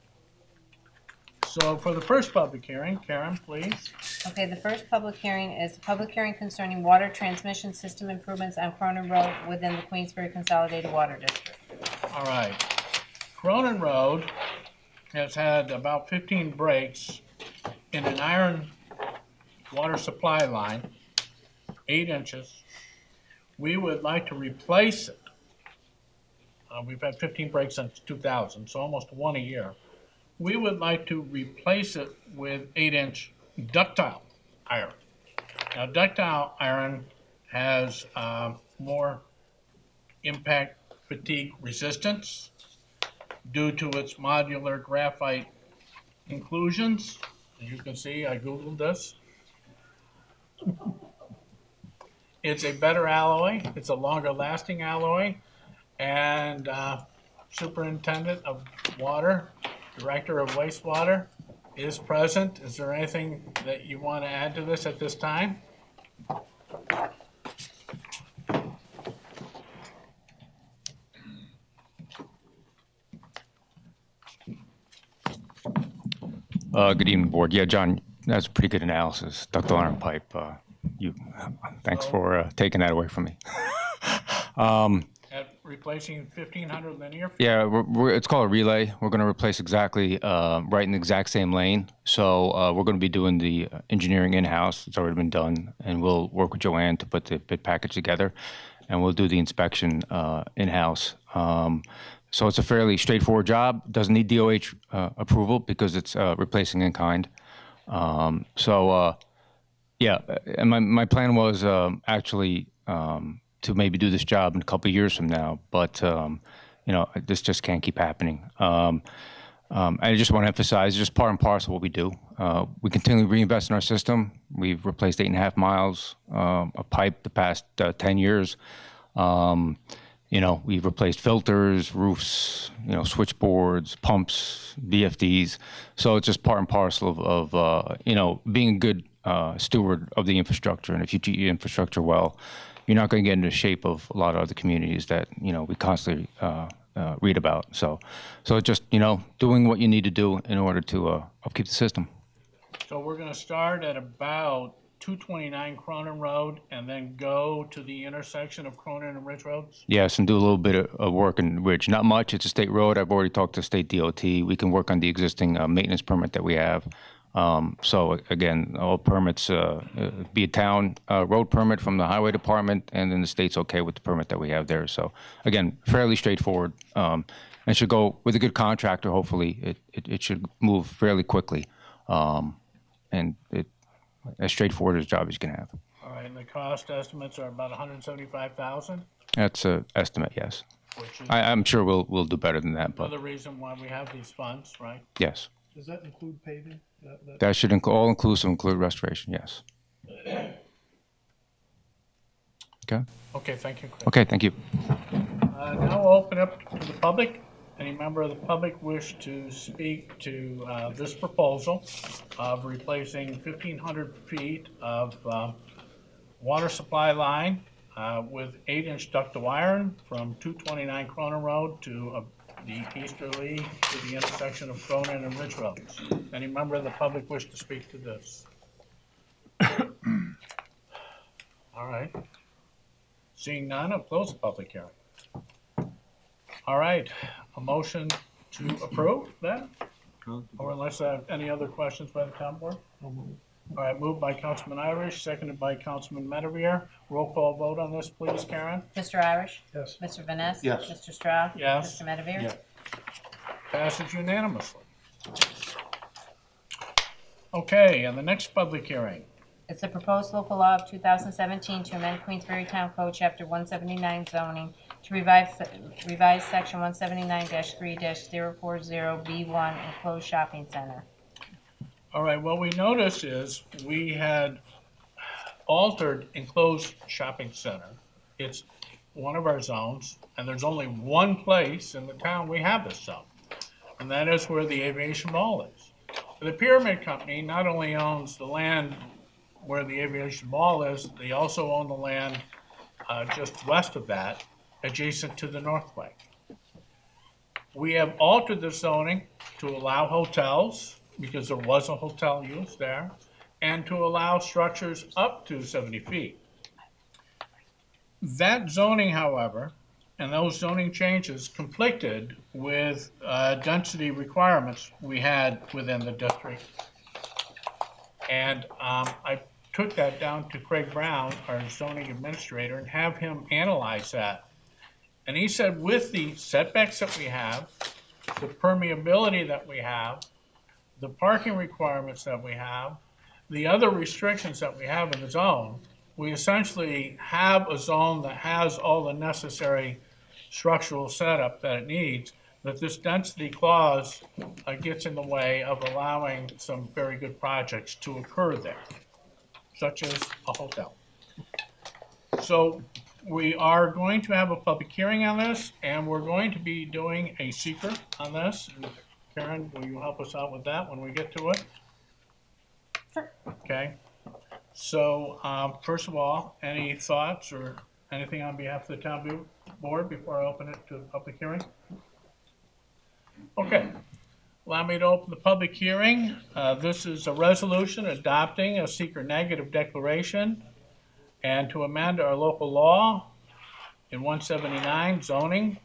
Speaker 4: So for the first public hearing, Karen, please.
Speaker 12: Okay, the first public hearing is a public hearing concerning water transmission system improvements on Cronin Road within the Queensbury Consolidated Water District.
Speaker 4: All right. Cronin Road has had about 15 breaks in an iron water supply line, 8 inches. We would like to replace it. We've had 15 breaks since 2000, so almost one a year. We would like to replace it with 8-inch ductile iron. Now, ductile iron has more impact fatigue resistance due to its modular graphite inclusions. As you can see, I Googled this. It's a better alloy. It's a longer lasting alloy. And Superintendent of Water, Director of Wastewater is present. Is there anything that you want to add to this at this time?
Speaker 17: Good evening, Board. Yeah, John, that's a pretty good analysis. Ductile iron pipe. Thanks for taking that away from me.
Speaker 4: At replacing 1,500 linear feet?
Speaker 17: Yeah, it's called a relay. We're going to replace exactly right in the exact same lane. So we're going to be doing the engineering in-house. It's already been done, and we'll work with Joanne to put the bid package together, and we'll do the inspection in-house. So it's a fairly straightforward job. Doesn't need DOH approval because it's replacing in kind. Yeah, and my plan was actually to maybe do this job in a couple of years from now, but this just can't keep happening. I just want to emphasize, it's just part and parcel of what we do. We continually reinvest in our system. We've replaced 8.5 miles of pipe the past 10 years. We've replaced filters, roofs, switchboards, pumps, VFDs. So it's just part and parcel of being a good steward of the infrastructure. And if you treat your infrastructure well, you're not going to get into the shape of a lot of other communities that, we constantly read about. So just, doing what you need to do in order to upkeep the system.
Speaker 4: So we're going to start at about 229 Cronin Road and then go to the intersection of Cronin and Ridge Roads?
Speaker 17: Yes, and do a little bit of work in Ridge. Not much. It's a state road. I've already talked to state DOT. We can work on the existing maintenance permit that we have. So again, all permits, be a town road permit from the highway department, and then the state's okay with the permit that we have there. So again, fairly straightforward, and should go with a good contractor. Hopefully, it should move fairly quickly, and as straightforward as a job as you can have.
Speaker 4: All right, and the cost estimates are about $175,000?
Speaker 17: That's an estimate, yes.
Speaker 4: Which is
Speaker 17: I'm sure we'll do better than that, but
Speaker 4: another reason why we have these funds, right?
Speaker 17: yes.
Speaker 10: Does that include paving?
Speaker 17: That should all inclusive include restoration, yes. Okay.
Speaker 4: Okay, thank you, Chris.
Speaker 17: Okay, thank you.
Speaker 4: Now we'll open up to the public. Any member of the public wish to speak to this proposal of replacing 1,500 feet of water supply line with 8-inch ductile iron from 229 Cronin Road to the easterly to the intersection of Cronin and Ridge Roads. Any member of the public wish to speak to this? All right. Seeing none, I'll close the public hearing. All right, a motion to approve then? Or unless I have any other questions by the town board? All right, moved by Councilman Irish, seconded by Councilman Medevere. Roll call vote on this, please, Karen?
Speaker 12: Mr. Irish?
Speaker 10: Yes.
Speaker 12: Mr. Vaness?
Speaker 15: Yes.
Speaker 12: Mr. Stroud?
Speaker 4: Yes.
Speaker 12: Mr. Medevere?
Speaker 4: Yes. Passes unanimously. Okay, and the next public hearing.
Speaker 12: It's the proposed local law of 2017 to amend Queensbury Town Code, Chapter 179 zoning, to revise Section 179-3-040B1 enclosed shopping center.
Speaker 4: All right, what we noticed is we had altered enclosed shopping center. It's one of our zones, and there's only one place in the town we have this zone, and that is where the aviation mall is. The Pyramid Company not only owns the land where the aviation mall is, they also own the land just west of that, adjacent to the Northway. We have altered the zoning to allow hotels, because there was a hotel use there, and to allow structures up to 70 feet. That zoning, however, and those zoning changes conflicted with density requirements we had within the district. And I took that down to Craig Brown, our zoning administrator, and have him analyze that. And he said with the setbacks that we have, the permeability that we have, the parking requirements that we have, the other restrictions that we have in the zone, we essentially have a zone that has all the necessary structural setup that it needs, that this density clause gets in the way of allowing some very good projects to occur there, such as a hotel. So we are going to have a public hearing on this, and we're going to be doing a secret on this. Karen, will you help us out with that when we get to it?
Speaker 16: Sure.
Speaker 4: Okay. So first of all, any thoughts or anything on behalf of the town board before I open it to the public hearing? Okay. Allow me to open the public hearing. This is a resolution adopting a seeker negative declaration and to amend our local law in 179 zoning,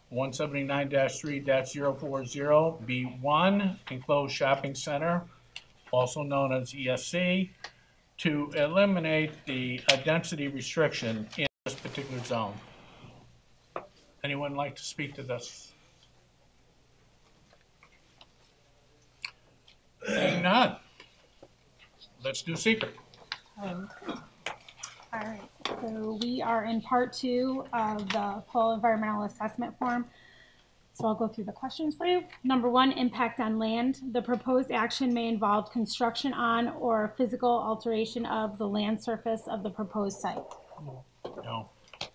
Speaker 4: 179-3-040B1 enclosed shopping center, also known as ESC, to eliminate the density restriction in this particular zone. Anyone like to speak to this? Seeing none. Let's do seeker.
Speaker 16: All right, so we are in part 2 of the full environmental assessment form. So I'll go through the questions for you. Number 1, impact on land. The proposed action may involve construction on or physical alteration of the land surface of the proposed site.
Speaker 4: No.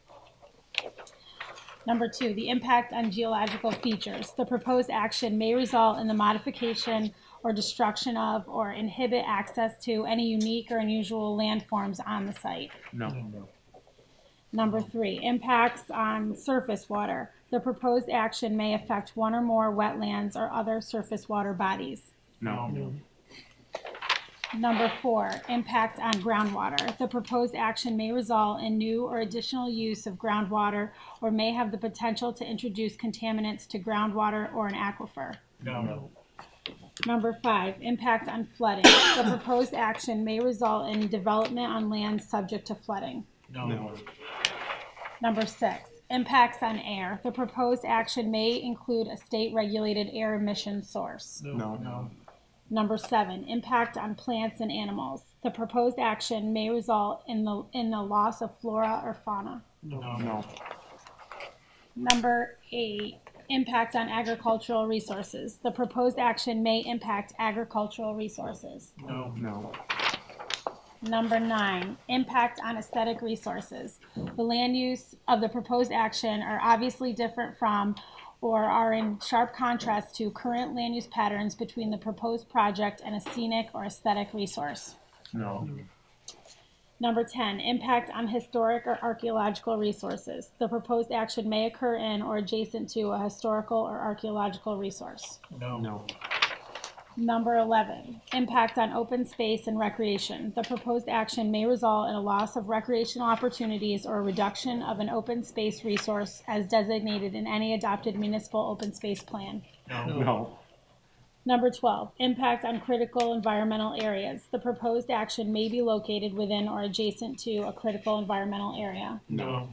Speaker 16: Number 2, the impact on geological features. The proposed action may result in the modification or destruction of or inhibit access to any unique or unusual landforms on the site.
Speaker 11: No.
Speaker 16: Number 3, impacts on surface water. The proposed action may affect one or more wetlands or other surface water bodies.
Speaker 11: No.
Speaker 16: Number 4, impact on groundwater. The proposed action may result in new or additional use of groundwater or may have the potential to introduce contaminants to groundwater or an aquifer.
Speaker 4: No.
Speaker 16: Number 5, impact on flooding. The proposed action may result in development on land subject to flooding.
Speaker 4: No.
Speaker 16: Number 6, impacts on air. The proposed action may include a state-regulated air emission source.
Speaker 11: No.
Speaker 16: Number 7, impact on plants and animals. The proposed action may result in the loss of flora or fauna.
Speaker 11: No.
Speaker 16: Number 8, impact on agricultural resources. The proposed action may impact agricultural resources.
Speaker 11: No.
Speaker 16: Number 9, impact on aesthetic resources. The land use of the proposed action are obviously different from or are in sharp contrast to current land use patterns between the proposed project and a scenic or aesthetic resource.
Speaker 11: No.
Speaker 16: Number 10, impact on historic or archaeological resources. The proposed action may occur in or adjacent to a historical or archaeological resource.
Speaker 11: No.
Speaker 16: Number 11, impact on open space and recreation. The proposed action may result in a loss of recreational opportunities or a reduction of an open space resource as designated in any adopted municipal open space plan.
Speaker 11: No.
Speaker 16: Number 12, impact on critical environmental areas. The proposed action may be located within or adjacent to a critical environmental area.
Speaker 4: No.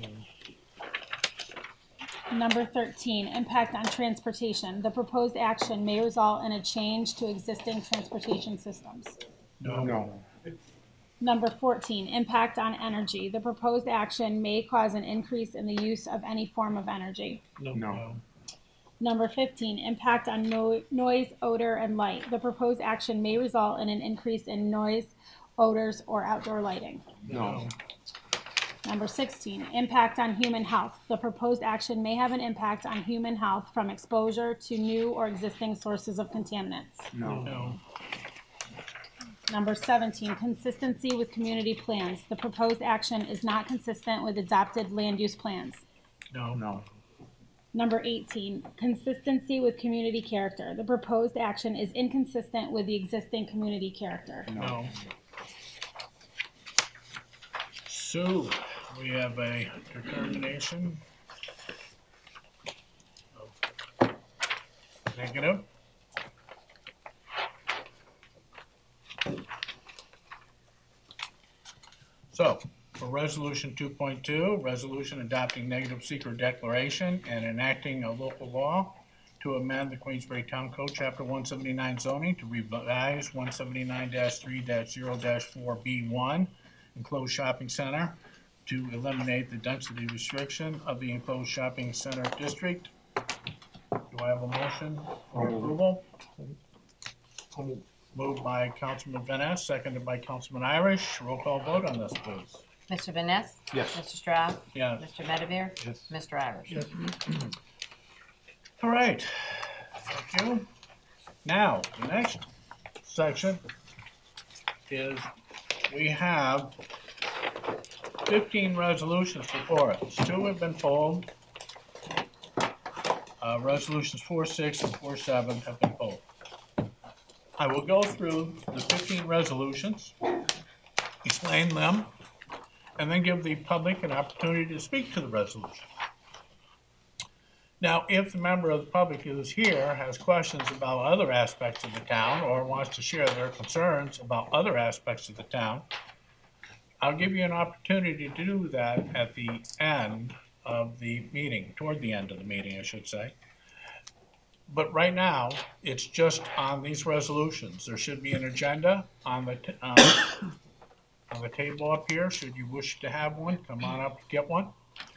Speaker 16: Number 13, impact on transportation. The proposed action may result in a change to existing transportation systems.
Speaker 4: No.
Speaker 16: Number 14, impact on energy. The proposed action may cause an increase in the use of any form of energy.
Speaker 4: No.
Speaker 16: Number 15, impact on noise, odor, and light. The proposed action may result in an increase in noise, odors, or outdoor lighting.
Speaker 4: No.
Speaker 16: Number 16, impact on human health. The proposed action may have an impact on human health from exposure to new or existing sources of contaminants.
Speaker 4: No.
Speaker 16: Number 17, consistency with community plans. The proposed action is not consistent with adopted land use plans.
Speaker 4: No.
Speaker 16: Number 18, consistency with community character. The proposed action is inconsistent with the existing community character.
Speaker 4: No. So, we have a determination of negative. So, for Resolution 2.2, resolution adopting negative secret declaration and enacting a local law to amend the Queensbury Town Code, Chapter 179 zoning to revise 179-3-0-4B1, enclosed shopping center, to eliminate the density restriction of the enclosed shopping center district. Do I have a motion for approval? Moved by Councilman Van Ness, seconded by Councilman Irish. Roll call vote on this, please.
Speaker 12: Mr. Van Ness?
Speaker 4: Yes.
Speaker 12: Mr. Stroud?
Speaker 4: Yes.
Speaker 12: Mr. Medivir?
Speaker 4: Yes.
Speaker 12: Mr. Irish?
Speaker 4: Yes. All right, thank you. Now, the next section is we have 15 resolutions before us. 2 have been pulled. Resolutions 4.6 and 4.7 have been pulled. I will go through the 15 resolutions, explain them, and then give the public an opportunity to speak to the resolution. Now, if the member of the public who is here has questions about other aspects of the town or wants to share their concerns about other aspects of the town, I'll give you an opportunity to do that at the end of the meeting, toward the end of the meeting, I should say. But right now, it's just on these resolutions. There should be an agenda on the table up here. Should you wish to have one, come on up to get one.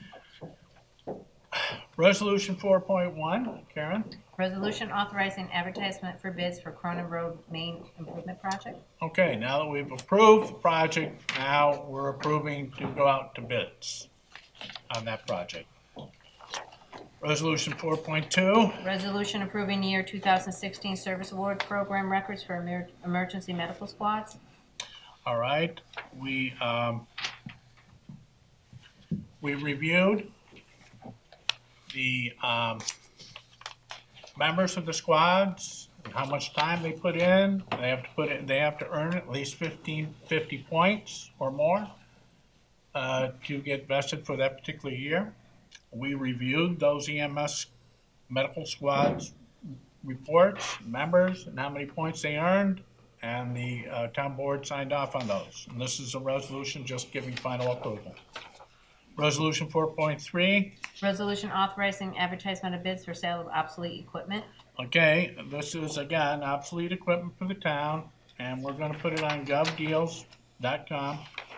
Speaker 4: Resolution 4.1, Karen?
Speaker 12: Resolution authorizing advertisement for bids for Cronin Road Main Improvement Project.
Speaker 4: Okay, now that we've approved the project, now we're approving to go out to bids on that project. Resolution 4.2.
Speaker 12: Resolution approving year 2016 Service Award Program records for emergency medical squads.
Speaker 4: All right, we reviewed the members of the squads and how much time they put in. They have to earn at least 50 points or more to get vested for that particular year. We reviewed those EMS medical squads reports, members, and how many points they earned, and the town board signed off on those. And this is a resolution just giving final approval. Resolution 4.3.
Speaker 12: Resolution authorizing advertisement of bids for sale of obsolete equipment.
Speaker 4: Okay, this is again obsolete equipment for the town, and we're going to put it on govdeals.com.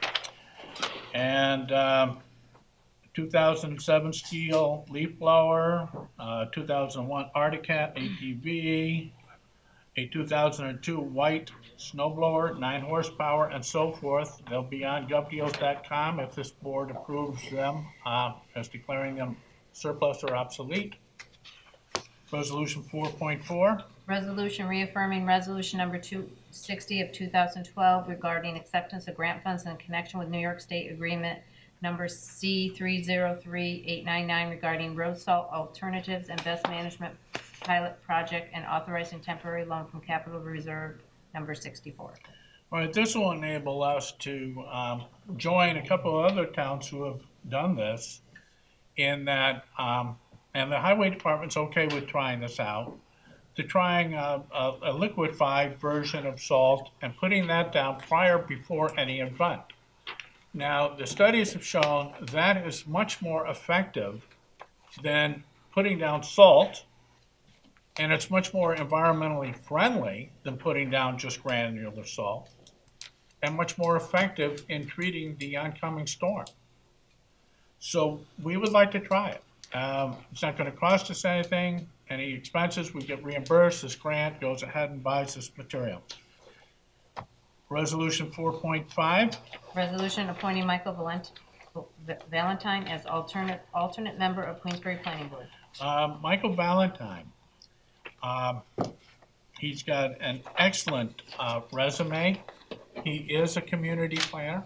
Speaker 4: And 2007 steel leaf blower, 2001 Articat ATV, a 2002 white snow blower, 9 horsepower, and so forth. They'll be on govdeals.com if this board approves them as declaring them surplus or obsolete. Resolution 4.4.
Speaker 12: Resolution reaffirming resolution number 260 of 2012 regarding acceptance of grant funds in connection with New York State Agreement number C303899 regarding road salt alternatives and best management pilot project and authorizing temporary loan from Capital Reserve number 64.
Speaker 4: All right, this will enable us to join a couple of other towns who have done this in that, and the highway department's okay with trying this out, to trying a liquefied version of salt and putting that down before any event. Now, the studies have shown that is much more effective than putting down salt, and it's much more environmentally friendly than putting down just granular salt, and much more effective in treating the oncoming storm. So we would like to try it. It's not going to cost us anything, any expenses. We get reimbursed. This grant goes ahead and buys this material. Resolution 4.5.
Speaker 12: Resolution appointing Michael Valentine as alternate member of Queensbury Planning Board.
Speaker 4: Michael Valentine, he's got an excellent resume. He is a community planner,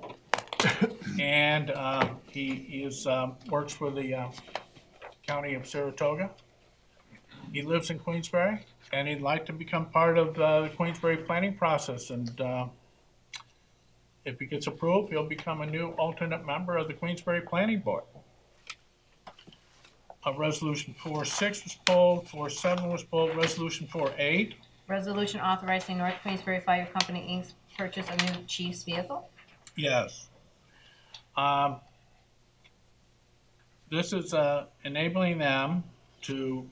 Speaker 4: and he is works for the County of Saratoga. He lives in Queensbury, and he'd like to become part of the Queensbury planning process. And if he gets approved, he'll become a new alternate member of the Queensbury Planning Board. Resolution 4.6 was pulled, 4.7 was pulled, Resolution 4.8.
Speaker 12: Resolution authorizing North Queensbury Fire Company, Inc.'s purchase of new chief's vehicle.
Speaker 4: Yes. This is enabling them to,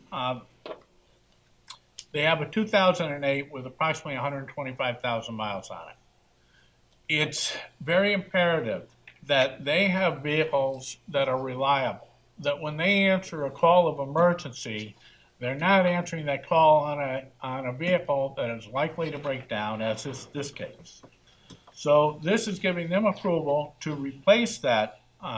Speaker 4: they have a 2008 with approximately 125,000 miles on it. It's very imperative that they have vehicles that are reliable, that when they answer a call of emergency, they're not answering that call on a vehicle that is likely to break down, as is this case. So this is giving them approval to replace that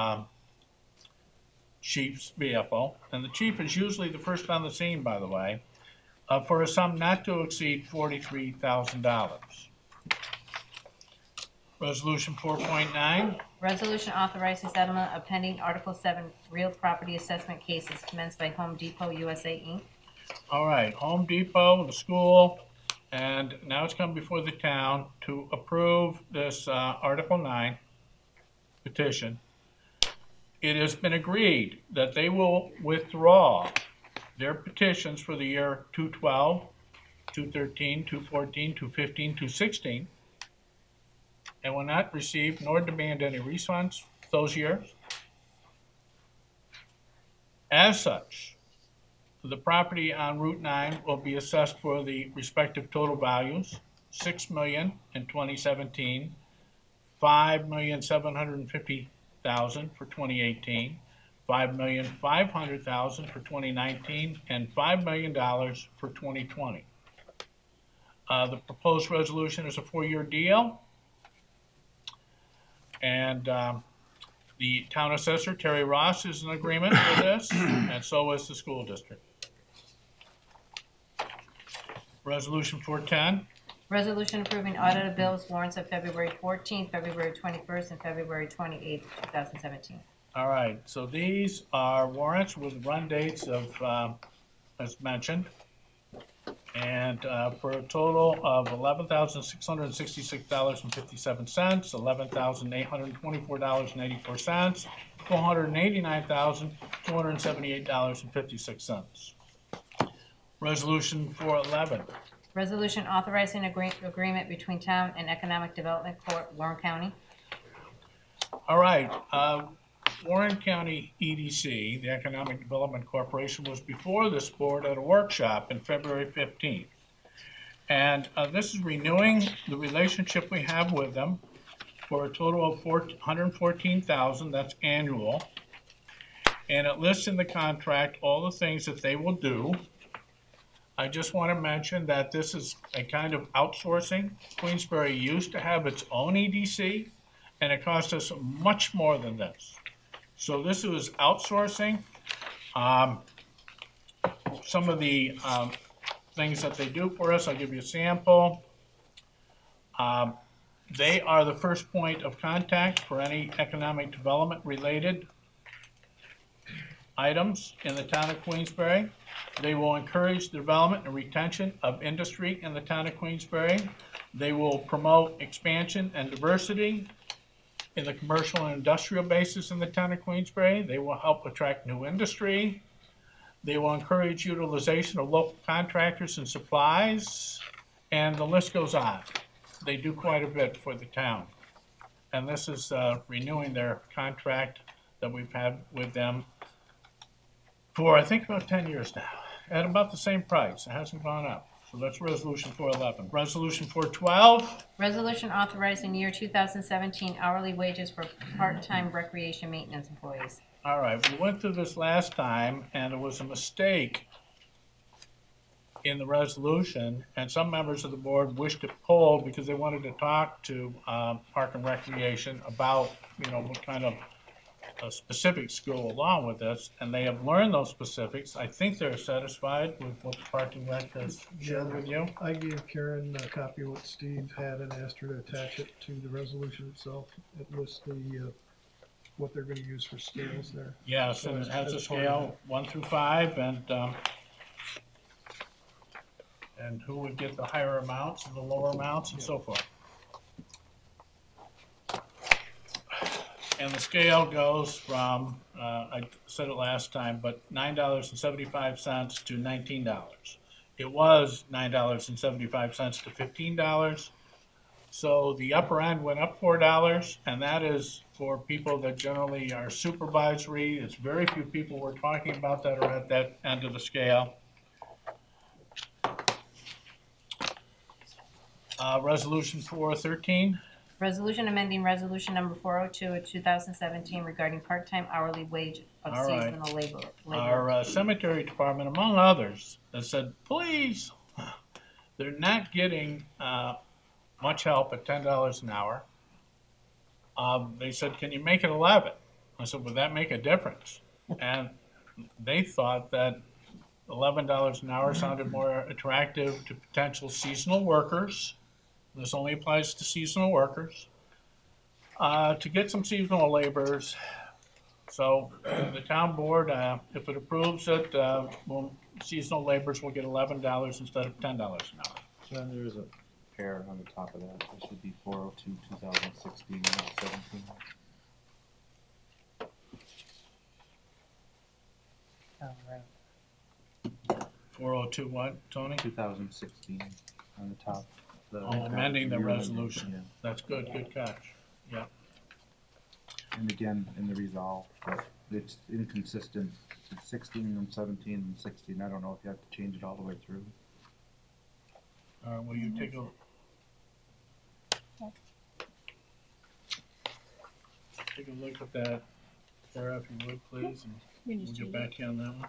Speaker 4: chief's vehicle, and the chief is usually the first on the scene, by the way, for a sum not to exceed $43,000. Resolution 4.9.
Speaker 12: Resolution authorizing settlement of pending Article 7 real property assessment cases commenced by Home Depot USA, Inc.
Speaker 4: All right, Home Depot, the school, and now it's come before the town to approve this Article 9 petition. It has been agreed that they will withdraw their petitions for the year 212, 213, 214, 215, 216, and will not receive nor demand any refunds those years. As such, the property on Route 9 will be assessed for the respective total values: $6 million in 2017, $5,750,000 for 2018, $5,500,000 for 2019, and $5 million for 2020. The proposed resolution is a 4-year deal, and the town assessor, Terry Ross, is in agreement with this, and so is the school district. Resolution 410.
Speaker 12: Resolution approving audit of bills, warrants of February 14th, February 21st, and February 28th, 2017.
Speaker 4: All right, so these are warrants with run dates of, as mentioned, and for a total of $11,666.57, $11,824.84, $489,278.56. Resolution 411.
Speaker 12: Resolution authorizing agreement between Town and Economic Development Corp., Warren County.
Speaker 4: All right, Warren County EDC, the Economic Development Corporation, was before this board at a workshop in February 15th. And this is renewing the relationship we have with them for a total of $114,000, that's annual. And it lists in the contract all the things that they will do. I just want to mention that this is a kind of outsourcing. Queensbury used to have its own EDC, and it cost us much more than this. So this was outsourcing. Some of the things that they do for us, I'll give you a sample. They are the first point of contact for any economic development related items in the town of Queensbury. They will encourage the development and retention of industry in the town of Queensbury. They will promote expansion and diversity in the commercial and industrial bases in the town of Queensbury. They will help attract new industry. They will encourage utilization of local contractors and supplies, and the list goes on. They do quite a bit for the town. And this is renewing their contract that we've had with them for, I think, about 10 years now, at about the same price. It hasn't gone up. So that's Resolution 411. Resolution 412.
Speaker 12: Resolution authorizing year 2017 hourly wages for part-time recreation maintenance employees.
Speaker 4: All right, we went through this last time, and it was a mistake in the resolution, and some members of the board wished it pulled because they wanted to talk to Park and Recreation about, what kind of specifics go along with this, and they have learned those specifics. I think they're satisfied with what the Park and Rec has shared with you.
Speaker 10: I gave Karen a copy of what Steve had and asked her to attach it to the resolution itself. It lists the what they're going to use for scales there.
Speaker 4: Yes,
Speaker 10: So
Speaker 4: and it
Speaker 10: it's-
Speaker 4: has a
Speaker 10: it's part of
Speaker 4: scale 1 through 5, and who would get the higher amounts and the lower amounts and so forth. And the scale goes from, I said it last time, but $9.75 to $19. It was $9.75 to $15. So the upper end went up $4, and that is for people that generally are supervisory. It's very few people we're talking about that are at that end of the scale. Resolution 413.
Speaker 12: Resolution amending resolution number 402 of 2017 regarding part-time hourly wage of
Speaker 4: All right.
Speaker 12: seasonal labor.
Speaker 4: Our cemetery department, among others, has said, please, they're not getting much help at $10 an hour. They said, can you make it 11? I said, would that make a difference? And they thought that $11 an hour sounded more attractive to potential seasonal workers. This only applies to seasonal workers. To get some seasonal laborers. So the town board, if it approves it, seasonal laborers will get $11 instead of $10 an hour.
Speaker 15: So then there's a pair on the top of that. It should be 402, 2016, not 17.
Speaker 12: Oh, right.
Speaker 4: 402 what, Tony?
Speaker 15: 2016 on the top.
Speaker 4: Amending the
Speaker 15: Year
Speaker 4: resolution.
Speaker 15: yeah.
Speaker 4: That's good, good catch. Yeah.
Speaker 15: And again, in the resolve, but it's inconsistent. It's 16 and 17 and 16. I don't know if you have to change it all the way through.
Speaker 4: Will you take a look at that, Sarah, if you would, please, and we'll get back to you on that one.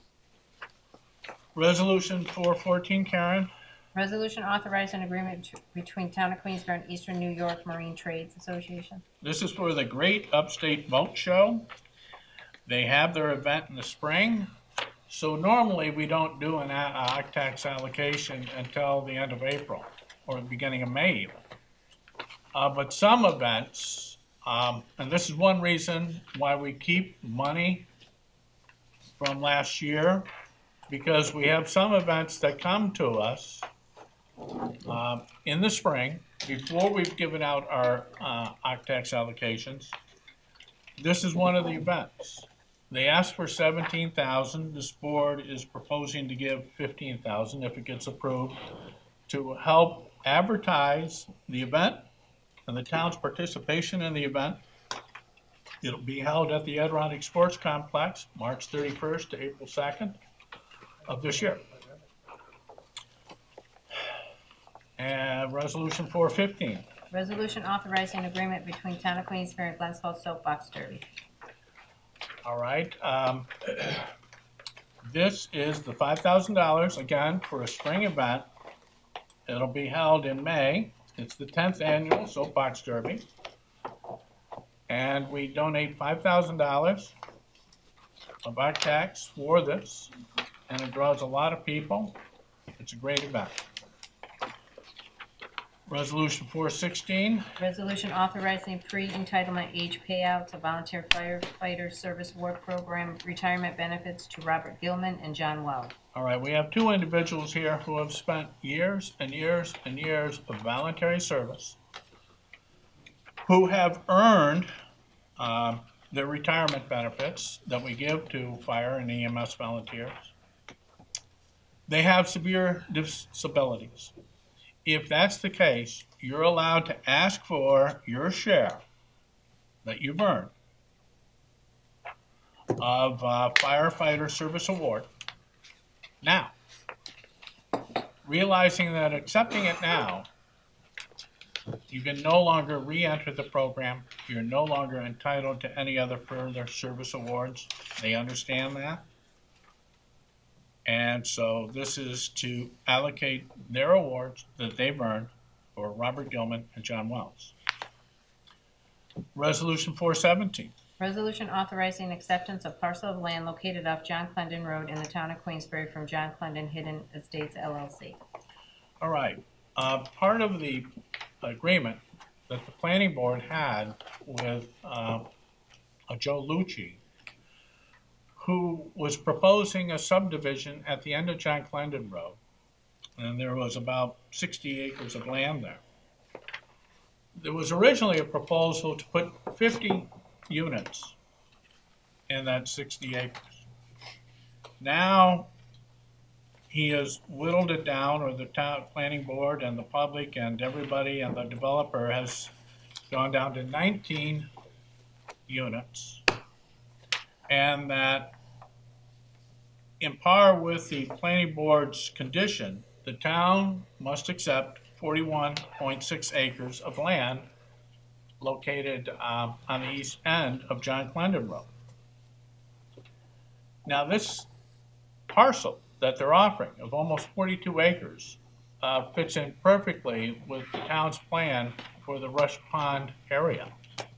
Speaker 4: Resolution 414, Karen.
Speaker 12: Resolution authorizing agreement between Town of Queensborough and Eastern New York Marine Trades Association.
Speaker 4: This is for the Great Upstate Boat Show. They have their event in the spring. So normally we don't do an tax allocation until the end of April or the beginning of May even. But some events, and this is one reason why we keep money from last year, because we have some events that come to us in the spring, before we've given out our tax allocations. This is one of the events. They asked for $17,000. This board is proposing to give $15,000 if it gets approved to help advertise the event and the town's participation in the event. It'll be held at the Adirondack Sports Complex, March 31st to April 2nd of this year. And Resolution 415.
Speaker 12: Resolution authorizing agreement between Town of Queensborough and Glens Falls Soapbox Derby.
Speaker 4: All right. This is the $5,000, again, for a spring event. It'll be held in May. It's the 10th annual Soapbox Derby. And we donate $5,000 of our tax for this. And it draws a lot of people. It's a great event. Resolution 416.
Speaker 12: Resolution authorizing pre-entitlement age payouts of volunteer firefighter service award program retirement benefits to Robert Gilman and John Well.
Speaker 4: All right, we have two individuals here who have spent years and years and years of voluntary service, who have earned their retirement benefits that we give to fire and EMS volunteers. They have severe disabilities. If that's the case, you're allowed to ask for your share that you've earned of firefighter service award. Now, realizing that accepting it now, you can no longer re-enter the program. You're no longer entitled to any other further service awards. They understand that. And so this is to allocate their awards that they've earned for Robert Gilman and John Wells. Resolution 417.
Speaker 12: Resolution authorizing acceptance of parcel of land located off John Clendon Road in the town of Queensbury from John Clendon Hidden Estates LLC.
Speaker 4: All right. Part of the agreement that the planning board had with Joe Lucci, who was proposing a subdivision at the end of John Clendon Road, and there was about 60 acres of land there. There was originally a proposal to put 50 units in that 60 acres. Now he has whittled it down, or the town planning board and the public and everybody and the developer has gone down to 19 units, and that in par with the planning board's condition, the town must accept 41.6 acres of land located on the east end of John Clendon Road. Now this parcel that they're offering of almost 42 acres fits in perfectly with the town's plan for the Rush Pond area.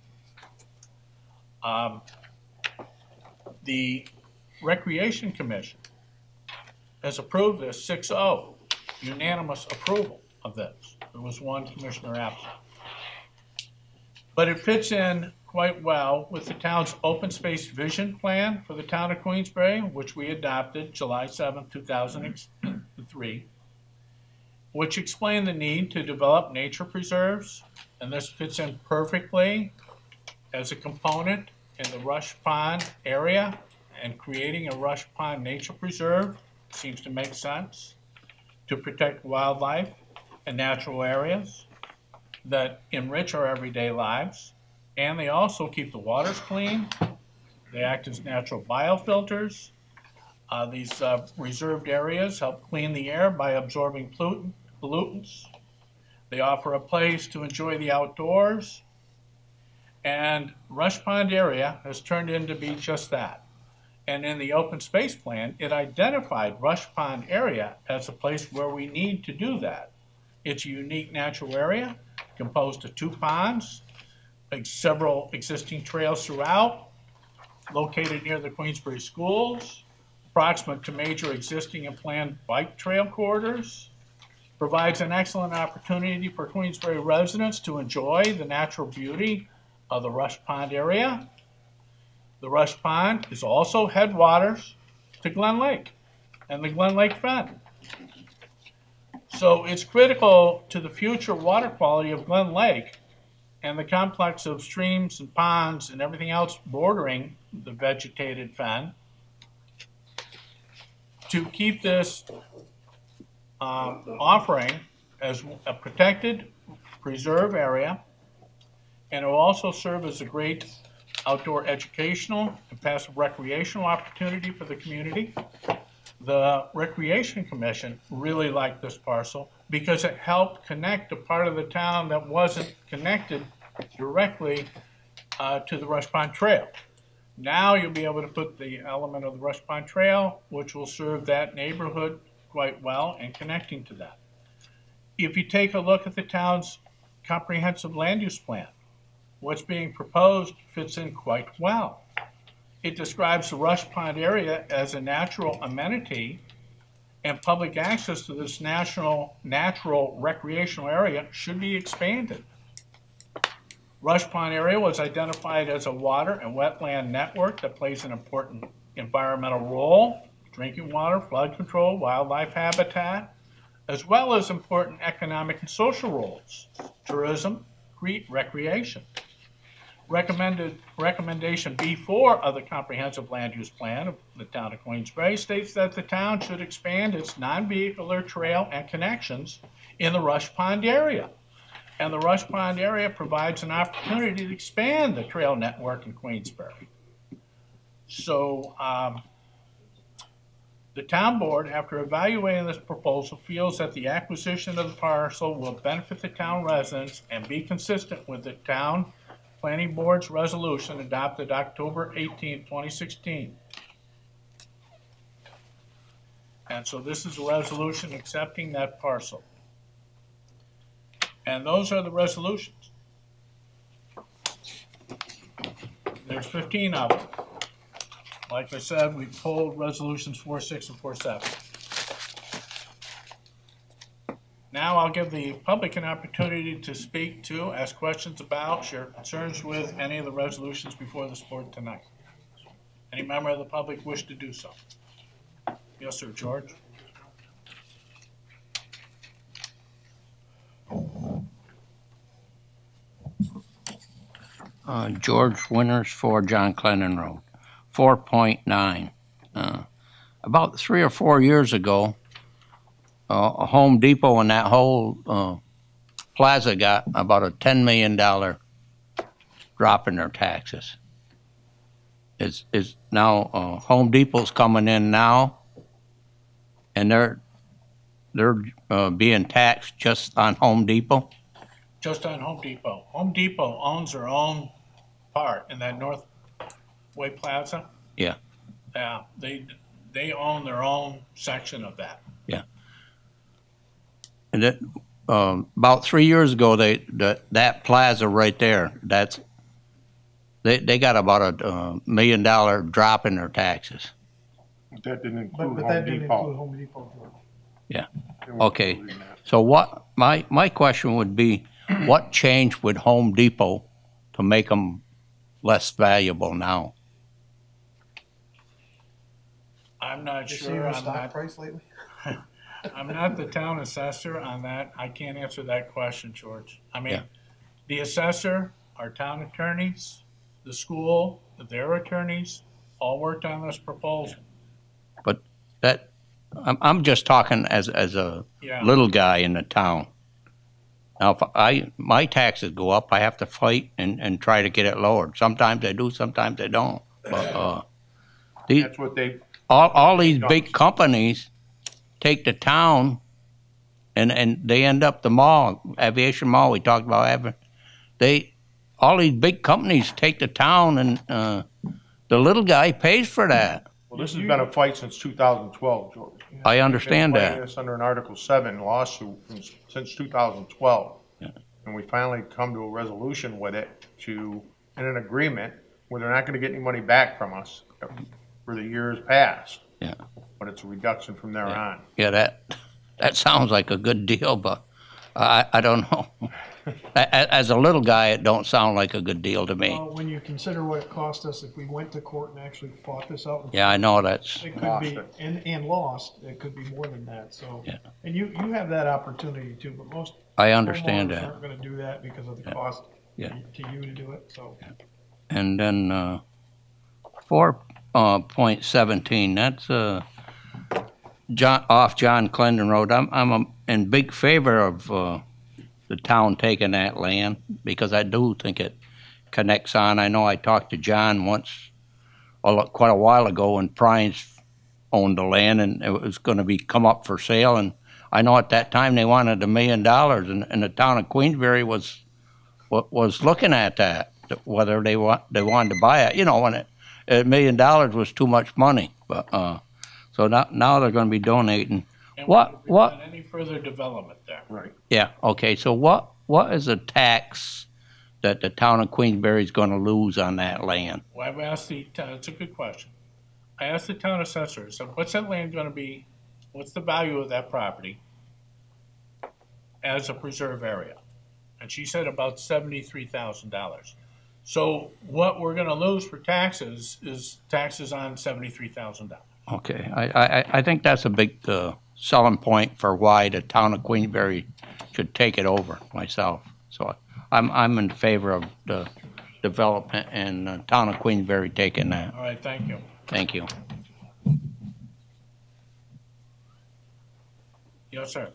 Speaker 4: The Recreation Commission has approved this 6-0, unanimous approval of this. There was one commissioner absent. But it fits in quite well with the town's open space vision plan for the town of Queensbury, which we adopted July 7, 2003, which explained the need to develop nature preserves, and this fits in perfectly as a component in the Rush Pond area, and creating a Rush Pond nature preserve seems to make sense to protect wildlife and natural areas that enrich our everyday lives, and they also keep the waters clean. They act as natural biofilters. These reserved areas help clean the air by absorbing pollutants. They offer a place to enjoy the outdoors, and Rush Pond area has turned into be just that. And in the open space plan, it identified Rush Pond area as a place where we need to do that. It's a unique natural area composed of 2 ponds, several existing trails throughout, located near the Queensbury schools, proximate to major existing and planned bike trail corridors, provides an excellent opportunity for Queensbury residents to enjoy the natural beauty of the Rush Pond area. The Rush Pond is also headwaters to Glen Lake and the Glen Lake Fen. So it's critical to the future water quality of Glen Lake and the complex of streams and ponds and everything else bordering the vegetated fen to keep this offering as a protected preserve area, and it will also serve as a great outdoor educational and passive recreational opportunity for the community. The Recreation Commission really liked this parcel because it helped connect a part of the town that wasn't connected directly to the Rush Pond Trail. Now you'll be able to put the element of the Rush Pond Trail, which will serve that neighborhood quite well and connecting to that. If you take a look at the town's comprehensive land use plan, what's being proposed fits in quite well. It describes the Rush Pond area as a natural amenity, and public access to this natural recreational area should be expanded. Rush Pond area was identified as a water and wetland network that plays an important environmental role, drinking water, flood control, wildlife habitat, as well as important economic and social roles, tourism, recreation. Recommendation B4 of the Comprehensive Land Use Plan of the Town of Queensbury states that the town should expand its non-vehicular trail and connections in the Rush Pond area. And the Rush Pond area provides an opportunity to expand the trail network in Queensbury. So the town board, after evaluating this proposal, feels that the acquisition of the parcel will benefit the town residents and be consistent with the town planning board's resolution adopted October 18, 2016. And so this is a resolution accepting that parcel. And those are the resolutions. There's 15 of them. Like I said, we pulled resolutions 4.6 and 4.7. Now I'll give the public an opportunity to speak to, ask questions about, share concerns with any of the resolutions before this board tonight. Any member of the public wish to do so? Yes, sir, George.
Speaker 18: George Winters, 4 John Clennon Road. 4.9. About 3 or 4 years ago, a Home Depot and that whole plaza got about a $10 million drop in their taxes. Is now Home Depot's coming in now, and they're being taxed just on Home Depot.
Speaker 4: Just on Home Depot. Home Depot owns their own part in that Northway Plaza.
Speaker 18: Yeah.
Speaker 4: Yeah, they own their own section of that.
Speaker 18: Yeah. And that about 3 years ago, that plaza right there, they got about a $1 million drop in their taxes.
Speaker 11: That didn't include
Speaker 10: But
Speaker 11: Home
Speaker 10: that didn't
Speaker 11: Depot.
Speaker 10: include Home Depot.
Speaker 18: Yeah. Okay. So what my question would be, what changed with Home Depot to make them less valuable now?
Speaker 4: I'm not
Speaker 10: You seen
Speaker 4: sure
Speaker 10: the
Speaker 4: on
Speaker 10: stock
Speaker 4: that.
Speaker 10: price lately?
Speaker 4: I'm not the town assessor on that. I can't answer that question, George. I mean,
Speaker 18: Yeah.
Speaker 4: the assessor, our town attorneys, the school, their attorneys, all worked on this proposal.
Speaker 18: But that I'm just talking as a
Speaker 4: Yeah.
Speaker 18: little guy in the town. Now, if my taxes go up, I have to fight and try to get it lowered. Sometimes I do, sometimes I don't. But
Speaker 11: That's what they,
Speaker 18: all these big companies take the town, and they end up the mall, Aviation Mall. We talked about having all these big companies take the town, and the little guy pays for that.
Speaker 11: well, this has been a fight since 2012, George.
Speaker 18: I understand
Speaker 11: We've been
Speaker 18: that.
Speaker 11: fighting this under an Article 7 lawsuit since 2012.
Speaker 18: Yeah.
Speaker 11: And we finally come to a resolution with it in an agreement where they're not gonna get any money back from us for the years past.
Speaker 18: Yeah.
Speaker 11: But it's a reduction from there on.
Speaker 18: Yeah, that sounds like a good deal, but I don't know. As a little guy, it don't sound like a good deal to me.
Speaker 10: Well, when you consider what it cost us if we went to court and actually fought this out.
Speaker 18: Yeah, I know that's.
Speaker 10: It could be, and lost, it could be more than that, so. And you have that opportunity too, but most.
Speaker 18: I understand
Speaker 10: homeowners
Speaker 18: that.
Speaker 10: Aren't gonna do that because of the cost
Speaker 18: Yeah.
Speaker 10: to you to do it, so.
Speaker 18: And then 4.17, that's off John Clendon Road. I'm in big favor of the town taking that land because I do think it connects on. I know I talked to John once, quite a while ago, when Prines owned the land and it was going to come up for sale. And I know at that time they wanted $1 million, and the town of Queensbury was looking at that, whether they wanted to buy it. You know, when $1 million was too much money. But so now they're going to be donating.
Speaker 4: And
Speaker 18: What?
Speaker 4: Any further development there?
Speaker 11: Right.
Speaker 18: Yeah. Okay. So what is the tax that the town of Queensbury is going to lose on that land?
Speaker 4: Well, I've asked it's a good question. I asked the town assessor, so what's that land gonna be, what's the value of that property as a preserve area? And she said about $73,000. So what we're gonna lose for taxes is taxes on $73,000.
Speaker 18: Okay. I think that's a big selling point for why the town of Queensbury should take it over myself. So I'm in favor of the development and the town of Queensbury taking that.
Speaker 4: All right, thank you.
Speaker 18: Thank you.
Speaker 4: Yes, sir.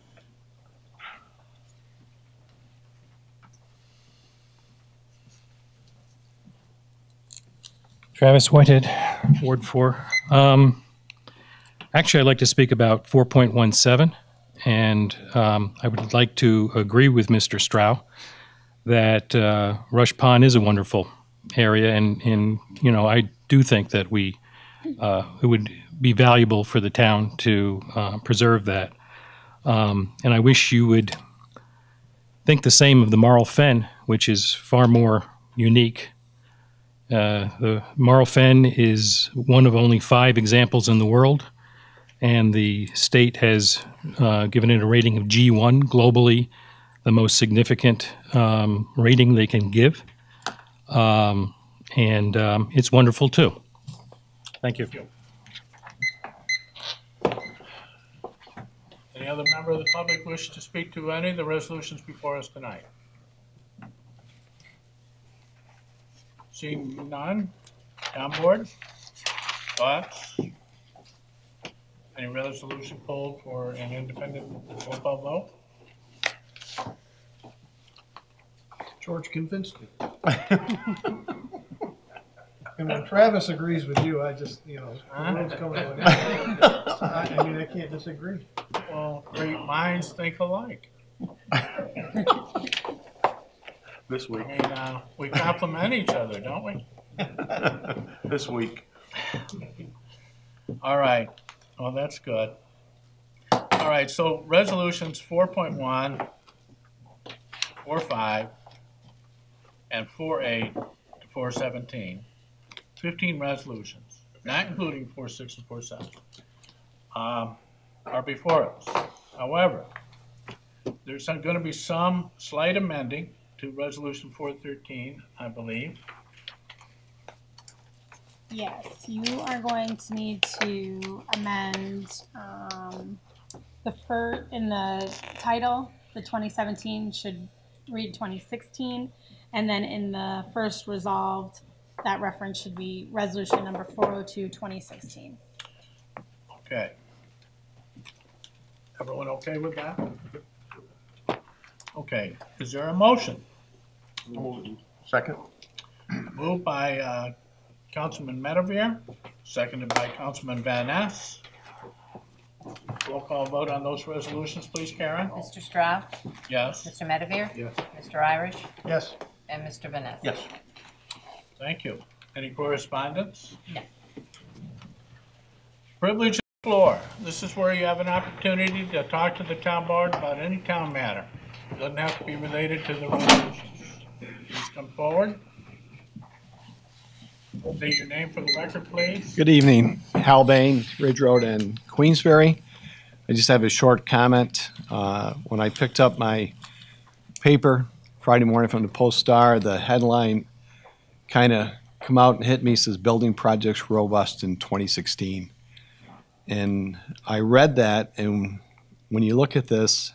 Speaker 14: Travis Whitehead, Ward 4. Actually, I'd like to speak about 4.17, and I would like to agree with Mr. Strauss that Rush Pond is a wonderful area, and you know, I do think that it would be valuable for the town to preserve that. And I wish you would think the same of the Marl Fen, which is far more unique. The Marl Fen is one of only 5 examples in the world, and the state has given it a rating of G1, globally the most significant rating they can give. And it's wonderful too. Thank you.
Speaker 4: Any other member of the public wish to speak to any of the resolutions before us tonight? Seeing none, town board, thoughts? Any resolution pulled for an independent roll call vote?
Speaker 10: George convinced me. And when Travis agrees with you, I just, you know, the world's coming along. I mean, I can't disagree.
Speaker 4: Well, great minds think alike.
Speaker 11: This week.
Speaker 4: I mean, we compliment each other, don't we?
Speaker 11: This week.
Speaker 4: All right. Well, that's good. All right. So resolutions 4.1, 4.5, and 4.8 to 4.17. 15 resolutions, not including 4.6 and 4.7, are before us. However, there's going to be some slight amending to Resolution 413, I believe.
Speaker 16: Yes, you are going to need to amend in the title, the 2017 should read 2016, and then in the first resolved, that reference should be resolution number 402, 2016.
Speaker 4: Okay. Everyone okay with that? Okay. Is there a motion?
Speaker 11: Second.
Speaker 4: Moved by Councilman Medevere, seconded by Councilman Van Ness. Roll call vote on those resolutions, please, Karen.
Speaker 12: Mr. Strauss?
Speaker 4: Yes.
Speaker 12: Mr. Medevere?
Speaker 4: Yes.
Speaker 12: Mr. Irish?
Speaker 10: Yes.
Speaker 12: And Mr. Van Ness?
Speaker 11: Yes.
Speaker 4: Thank you. Any correspondence?
Speaker 12: No.
Speaker 4: Privilege of the floor. This is where you have an opportunity to talk to the town board about any town matter. Doesn't have to be related to the resolutions. Please come forward. State your name for the record, please.
Speaker 19: Good evening. Hal Bain, Ridge Road and Queensbury. I just have a short comment. When I picked up my paper Friday morning from the Post-Star, the headline kind of come out and hit me, says building projects robust in 2016. And I read that, and when you look at this,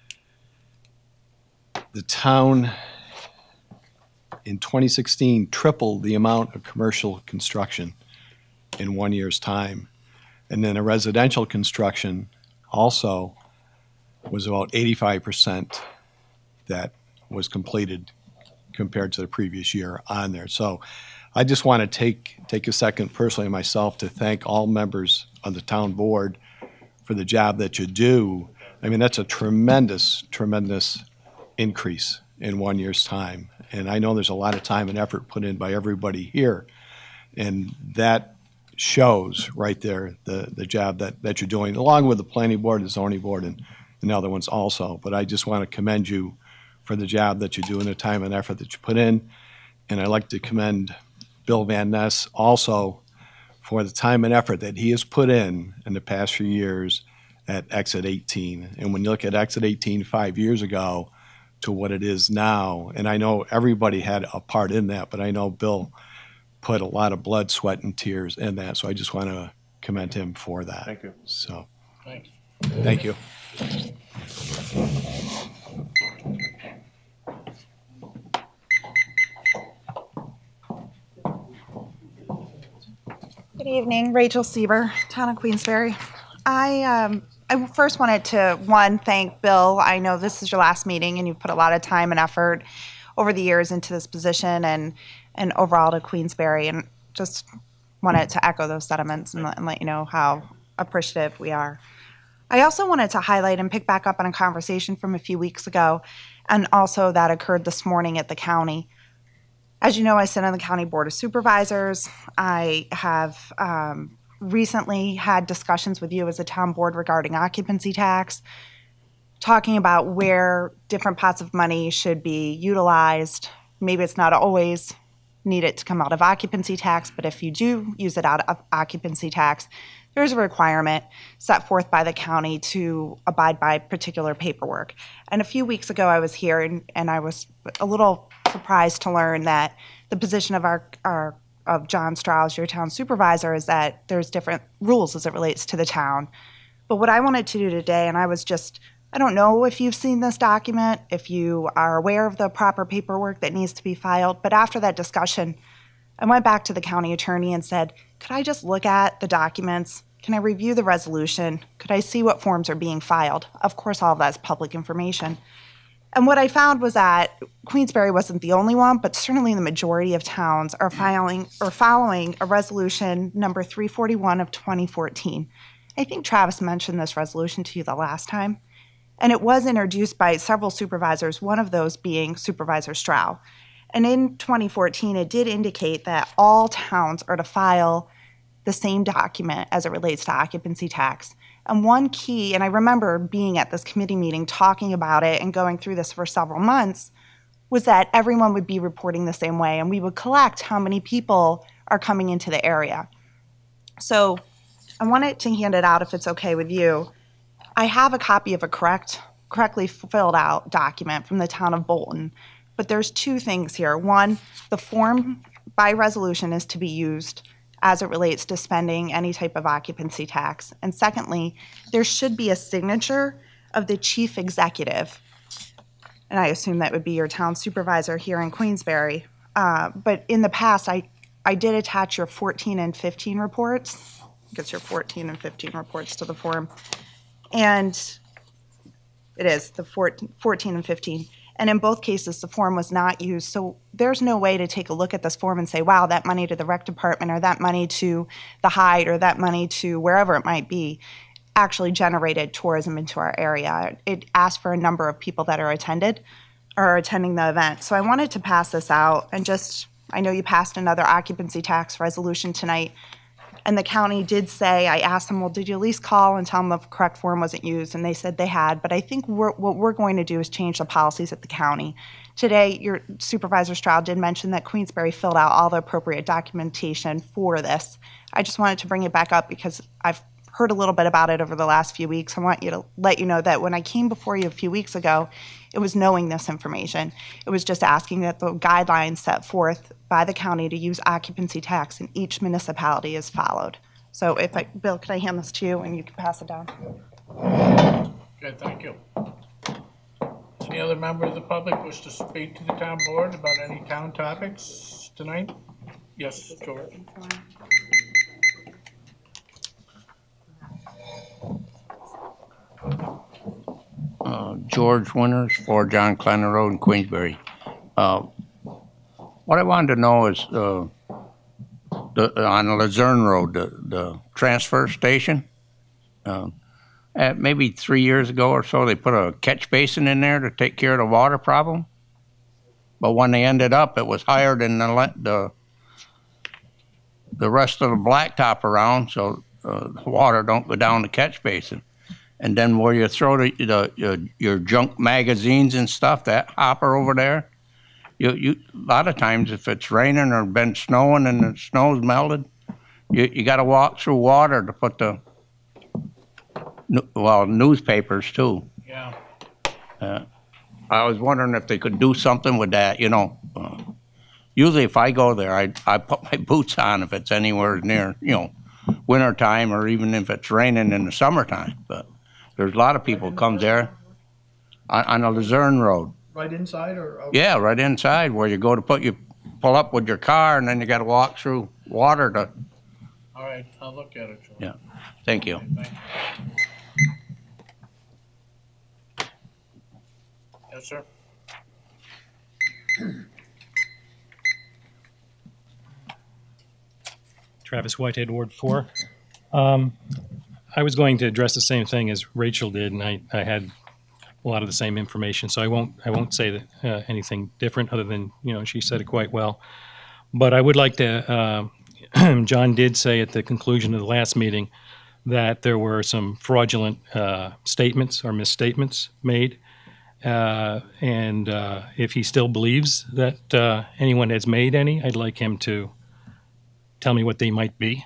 Speaker 19: the town in 2016 tripled the amount of commercial construction in 1 year's time. And then a residential construction also was about 85% that was completed compared to the previous year on there. So I just want to take a second personally myself to thank all members of the town board for the job that you do. I mean, that's a tremendous, tremendous increase in 1 year's time. And I know there's a lot of time and effort put in by everybody here. And that shows right there the job that you're doing, along with the planning board, the zoning board, and the other ones also. But I just want to commend you for the job that you do and the time and effort that you put in. And I'd like to commend Bill Van Ness also for the time and effort that he has put in the past few years at Exit 18. And when you look at Exit 18 5 years ago to what it is now, and I know everybody had a part in that, but I know Bill put a lot of blood, sweat, and tears in that. So I just want to commend him for that.
Speaker 11: Thank you.
Speaker 19: So,
Speaker 4: Thanks.
Speaker 19: thank you.
Speaker 20: Good evening, Rachel Sieber, Town of Queensberry. I first wanted to, thank Bill. I know this is your last meeting and you've put a lot of time and effort over the years into this position and overall to Queensberry, and just wanted to echo those sentiments and let you know how appreciative we are. I also wanted to highlight and pick back up on a conversation from a few weeks ago, and also that occurred this morning at the county. As you know, I sit on the County Board of Supervisors. I have recently had discussions with you as a town board regarding occupancy tax, talking about where different pots of money should be utilized. Maybe it's not always needed to come out of occupancy tax, but if you do use it out of occupancy tax, there's a requirement set forth by the county to abide by particular paperwork. And a few weeks ago I was here and I was a little surprised to learn that the position of of John Strauss, your town supervisor, is that there's different rules as it relates to the town. But what I wanted to do today, and I don't know if you've seen this document, if you are aware of the proper paperwork that needs to be filed, but after that discussion, I went back to the county attorney and said, could I just look at the documents? Can I review the resolution? Could I see what forms are being filed? Of course, all of that's public information. And what I found was that Queensberry wasn't the only one, but certainly the majority of towns are filing or following a resolution number 341 of 2014. I think Travis mentioned this resolution to you the last time. And it was introduced by several supervisors, one of those being Supervisor Strauss. And in 2014, it did indicate that all towns are to file the same document as it relates to occupancy tax. And one key, and I remember being at this committee meeting talking about it and going through this for several months, was that everyone would be reporting the same way and we would collect how many people are coming into the area. So I wanted to hand it out if it's okay with you. I have a copy of a correctly filled out document from the town of Bolton, but there's two things here. One, the form by resolution is to be used as it relates to spending any type of occupancy tax. And secondly, there should be a signature of the chief executive. And I assume that would be your town supervisor here in Queensberry. But in the past, I did attach your 14 and 15 reports. I guess your 14 and 15 reports to the form. And it is the 14 and 15. And in both cases, the form was not used. So there's no way to take a look at this form and say, wow, that money to the rec department or that money to the Hyde or that money to wherever it might be actually generated tourism into our area. It asked for a number of people that are attending the event. So I wanted to pass this out and I know you passed another occupancy tax resolution tonight. And the county did say, I asked them, well, did you at least call and tell them the correct form wasn't used? And they said they had. But I think what we're going to do is change the policies at the county. Today, your Supervisor Stroud did mention that Queensberry filled out all the appropriate documentation for this. I just wanted to bring it back up because I've heard a little bit about it over the last few weeks. I want you to let you know that when I came before you a few weeks ago, it was knowing this information. It was just asking that the guidelines set forth by the county to use occupancy tax in each municipality is followed. So Bill, can I hand this to you and you can pass it down?
Speaker 4: Okay, thank you. Any other member of the public wish to speak to the town board about any town topics tonight? Yes, George.
Speaker 18: George Winters, 4 John Clenner Road in Queensberry. What I wanted to know is on the Luzerne Road, the transfer station. Maybe 3 years ago or so, they put a catch basin in there to take care of the water problem. But when they ended up, it was higher than the rest of the blacktop around, so the water don't go down the catch basin. And then where you throw your junk magazines and stuff, that hopper over there, you a lot of times if it's raining or been snowing and the snow's melted, you got to walk through water to put newspapers too.
Speaker 4: Yeah.
Speaker 18: I was wondering if they could do something with that, you know. Usually if I go there, I put my boots on if it's anywhere near, winter time or even if it's raining in the summertime. But there's a lot of people come there on the Luzerne Road.
Speaker 10: Right inside or?
Speaker 18: Yeah, right inside where you go to pull up with your car and then you got to walk through water
Speaker 4: All right, I'll look at it, George.
Speaker 18: Yeah, thank you.
Speaker 4: Okay, thank you. Yes, sir.
Speaker 14: Travis Whitehead, Ward 4. I was going to address the same thing as Rachel did, and I had a lot of the same information, so I won't say that anything different other than, she said it quite well. But I would like to, John did say at the conclusion of the last meeting that there were some fraudulent statements or misstatements made. And if he still believes that anyone has made any, I'd like him to tell me what they might be.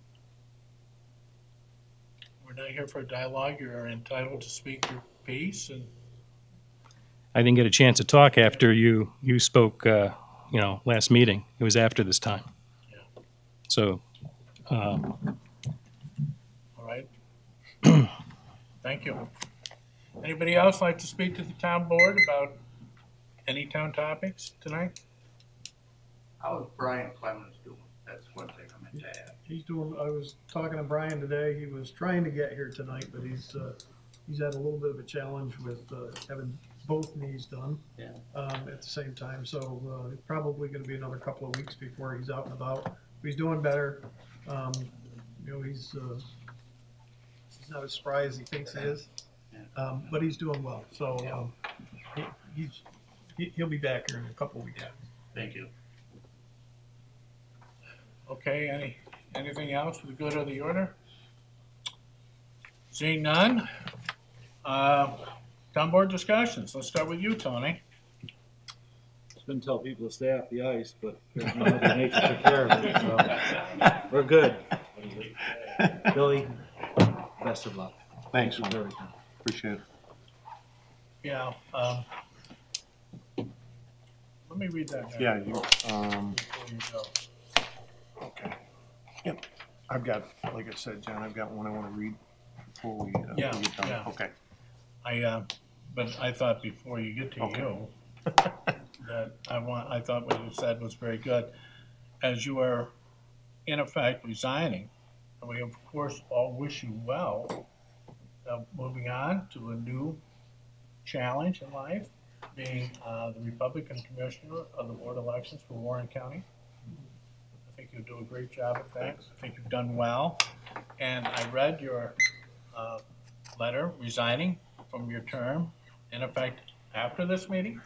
Speaker 4: We're not here for a dialogue. You're entitled to speak your piece. And
Speaker 14: I didn't get a chance to talk after you spoke, last meeting. It was after this time.
Speaker 4: Yeah.
Speaker 14: So.
Speaker 4: All right. Thank you. Anybody else like to speak to the town board about any town topics tonight?
Speaker 18: How's Brian Clemens doing? That's one thing I meant to add.
Speaker 10: He's doing, I was talking to Brian today. He was trying to get here tonight, but he's had a little bit of a challenge with having both knees done at the same time. So it's probably going to be another couple of weeks before he's out and about. He's doing better. He's not as spry as he thinks he is, but he's doing well. So he'll be back here in a couple of weeks.
Speaker 18: Yeah. Thank you.
Speaker 4: Okay, anything else for the good of the order? Seeing none, town board discussions. Let's start with you, Tony.
Speaker 15: I was going to tell people to stay off the ice, but there's no other nature to take care of it, so we're good. Billy, best of luck.
Speaker 11: Thanks. Appreciate it.
Speaker 4: Yeah. Let me read that.
Speaker 11: Yeah,
Speaker 4: before you go.
Speaker 11: Okay. Yep. I've got, like I said, John, I've got one I want to read before we get done.
Speaker 4: Yeah.
Speaker 11: Okay.
Speaker 4: But I thought before you get to you, that I thought what you said was very good. As you are, in effect, resigning, and we of course all wish you well, moving on to a new challenge in life, being the Republican Commissioner of the Board of Elections for Warren County. I think you'll do a great job at that. I think you've done well. And I read your letter resigning from your term, in effect, after this meeting.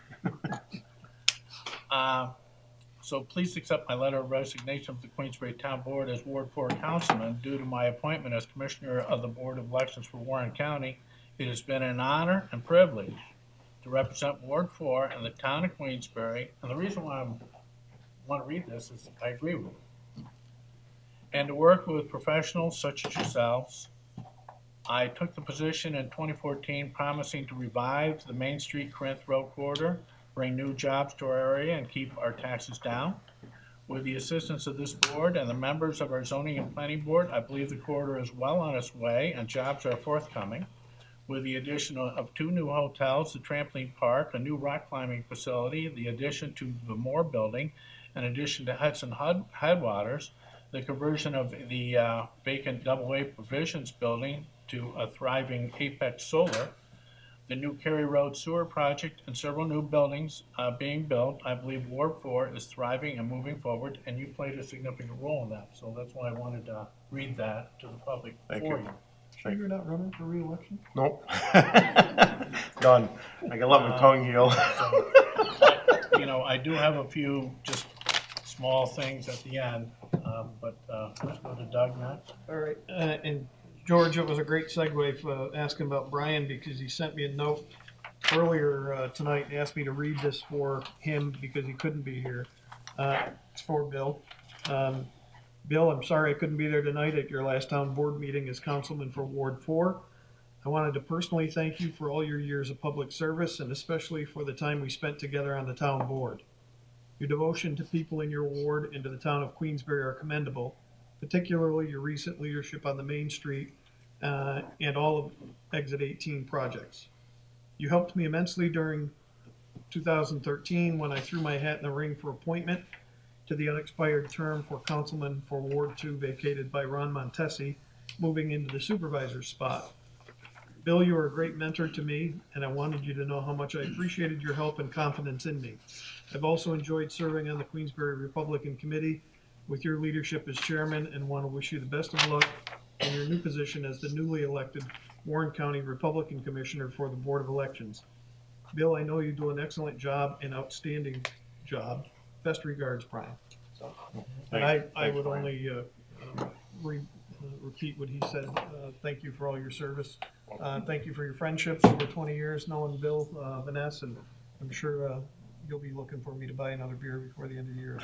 Speaker 4: So please accept my letter of resignation from the Queensbury Town Board as Ward 4 Councilman due to my appointment as Commissioner of the Board of Elections for Warren County. It has been an honor and privilege to represent Ward 4 and the town of Queensbury. And the reason why I want to read this is I agree with it. And to work with professionals such as yourselves. I took the position in 2014 promising to revive the Main Street Corinth Road corridor, bring new jobs to our area, and keep our taxes down. With the assistance of this board and the members of our zoning and planning board, I believe the corridor is well on its way and jobs are forthcoming. With the addition of 2 new hotels, the trampoline park, a new rock climbing facility, the addition to the Moore building, in addition to Hudson Headwaters, the conversion of the vacant AA Provisions building to a thriving Apex Solar, the new Cary Road sewer project, and several new buildings being built. I believe Ward 4 is thriving and moving forward, and you played a significant role in that. So that's why I wanted to read that to the public for you.
Speaker 10: Sure you're not running for re-election?
Speaker 11: Nope. Done. I can let my tongue heal.
Speaker 4: I do have a few just small things at the end, but let's go to Doug next.
Speaker 10: All right. And George, it was a great segue for asking about Brian because he sent me a note earlier tonight and asked me to read this for him because he couldn't be here. It's for Bill. Bill, I'm sorry I couldn't be there tonight at your last town board meeting as councilman for Ward 4. I wanted to personally thank you for all your years of public service and especially for the time we spent together on the town board. Your devotion to people in your ward and to the town of Queensbury are commendable, particularly your recent leadership on the Main Street and all of Exit 18 projects. You helped me immensely during 2013 when I threw my hat in the ring for appointment to the unexpired term for councilman for Ward 2 vacated by Ron Montesi, moving into the supervisor's spot. Bill, you are a great mentor to me, and I wanted you to know how much I appreciated your help and confidence in me. I've also enjoyed serving on the Queensbury Republican Committee with your leadership as chairman, and want to wish you the best of luck in your new position as the newly elected Warren County Republican Commissioner for the Board of Elections. Bill, I know you do an excellent job, an outstanding job. Best regards, Brian. So, and I would only repeat what he said. Thank you for all your service. Thank you for your friendships over 20 years knowing Bill, Vanessa, and I'm sure you'll be looking for me to buy another beer before the end of the year.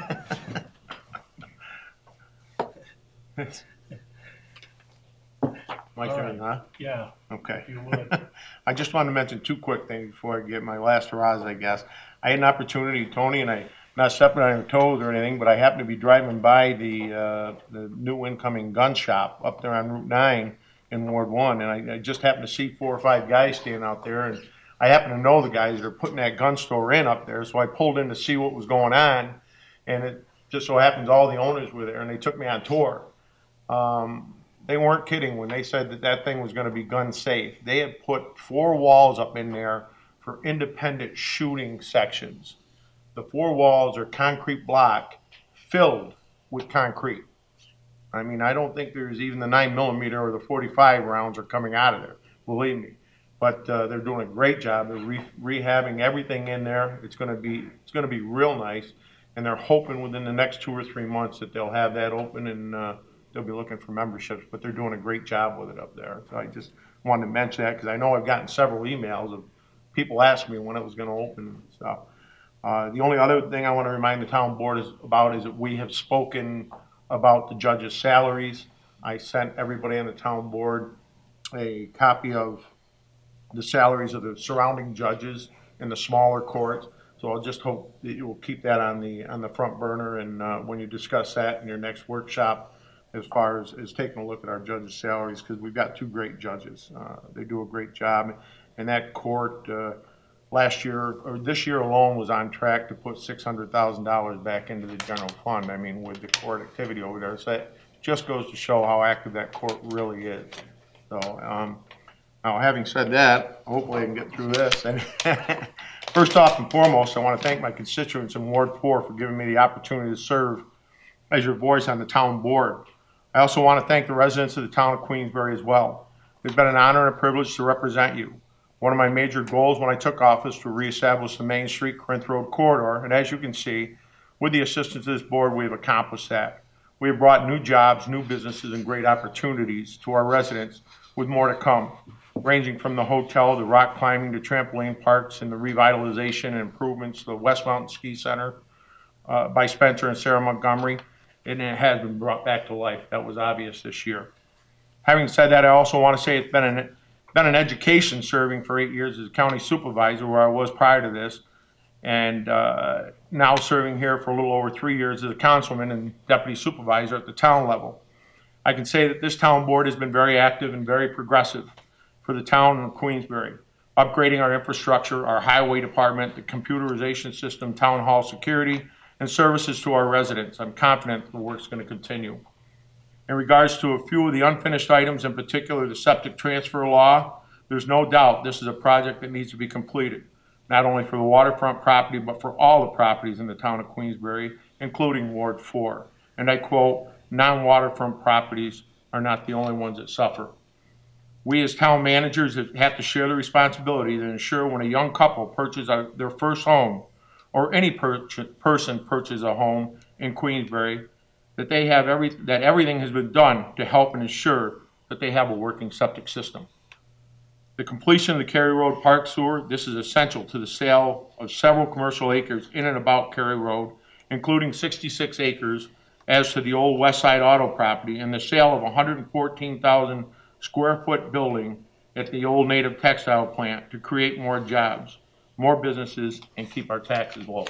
Speaker 11: My turn, huh?
Speaker 4: Yeah.
Speaker 11: Okay.
Speaker 4: You would.
Speaker 11: I just wanted to mention two quick things before I get my last hurrahs, I guess. I had an opportunity, Tony, and I'm not stepping on your toes or anything, but I happened to be driving by the new incoming gun shop up there on Route 9 in Ward 1, and I just happened to see 4 or 5 guys standing out there, and I happen to know the guys that are putting that gun store in up there, so I pulled in to see what was going on, and it just so happens all the owners were there, and they took me on tour. They weren't kidding when they said that that thing was going to be gun safe. They had put 4 walls up in there for independent shooting sections. The 4 walls are concrete block filled with concrete. I mean, I don't think there's even the 9mm or the 45 rounds are coming out of there, believe me. But they're doing a great job. They're rehabbing everything in there. It's going to be real nice, and they're hoping within the next 2 or 3 months that they'll have that open and they'll be looking for memberships. But they're doing a great job with it up there. So I just wanted to mention that because I know I've gotten several emails of people asking me when it was going to open and stuff. The only other thing I want to remind the town board is that we have spoken about the judges' salaries. I sent everybody on the town board a copy of the salaries of the surrounding judges in the smaller courts. So I'll just hope that you will keep that on the front burner, and when you discuss that in your next workshop, as far as taking a look at our judges' salaries, because we've got 2 great judges. They do a great job, and that court last year or this year alone was on track to put $600,000 back into the general fund. I mean, with the court activity over there, so that just goes to show how active that court really is. So now, having said that, hopefully I can get through this. And first off and foremost, I want to thank my constituents in Ward 4 for giving me the opportunity to serve as your voice on the town board. I also want to thank the residents of the town of Queensbury as well. It's been an honor and a privilege to represent you. One of my major goals when I took office was to reestablish the Main Street Corinth Road corridor, and as you can see, with the assistance of this board, we have accomplished that. We have brought new jobs, new businesses, and great opportunities to our residents, with more to come, ranging from the hotel to rock climbing to trampoline parks and the revitalization and improvements to the West Mountain Ski Center by Spencer and Sarah Montgomery, and it has been brought back to life. That was obvious this year. Having said that, I also want to say it's been an education serving for 8 years as a county supervisor, where I was prior to this, and now serving here for a little over 3 years as a councilman and deputy supervisor at the town level. I can say that this town board has been very active and very progressive for the town of Queensbury, upgrading our infrastructure, our highway department, the computerization system, town hall security, and services to our residents. I'm confident the work's going to continue. In regards to a few of the unfinished items, in particular the septic transfer law, there's no doubt this is a project that needs to be completed, not only for the waterfront property, but for all the properties in the town of Queensbury, including Ward 4. And I quote, "Non-waterfront properties are not the only ones that suffer." We as town managers have to share the responsibility to ensure when a young couple purchases their first home, or any person purchases a home in Queensbury, that they have that everything has been done to help and ensure that they have a working septic system. The completion of the Cary Road Park Sewer, this is essential to the sale of several commercial acres in and about Cary Road, including 66 acres as to the old West Side Auto property, and the sale of 114,000 square foot building at the old Native Textile plant to create more jobs, more businesses, and keep our taxes low.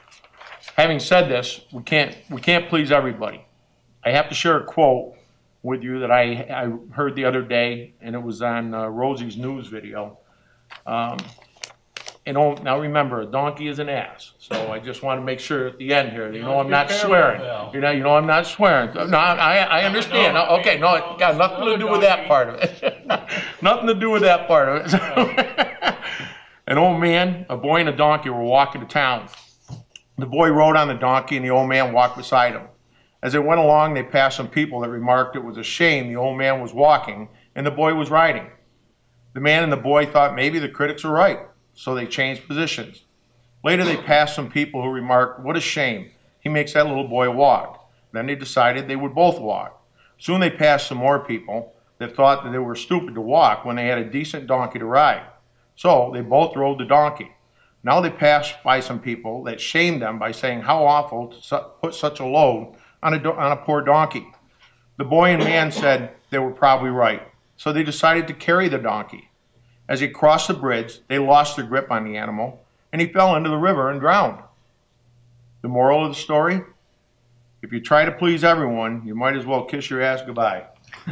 Speaker 11: Having said this, we can't please everybody. I have to share a quote with you that I heard the other day, and it was on Rosie's news video. And now remember, a donkey is an ass. So I just want to make sure at the end here, I'm not
Speaker 4: Be careful,
Speaker 11: swearing.
Speaker 4: Bill.
Speaker 11: I'm not swearing. No, I understand. Okay, no, it got nothing to do with that part of it. Nothing to do with that part of it. An old man, a boy and a donkey were walking to town. The boy rode on the donkey and the old man walked beside him. As they went along, they passed some people that remarked it was a shame the old man was walking and the boy was riding. The man and the boy thought maybe the critics were right, so they changed positions. Later they passed some people who remarked, what a shame, he makes that little boy walk. Then they decided they would both walk. Soon they passed some more people that thought that they were stupid to walk when they had a decent donkey to ride. So they both rode the donkey. Now they passed by some people that shamed them by saying how awful to put such a load on a poor donkey. The boy and man said they were probably right, so they decided to carry the donkey. As he crossed the bridge, they lost their grip on the animal, and he fell into the river and drowned. The moral of the story? If you try to please everyone, you might as well kiss your ass goodbye.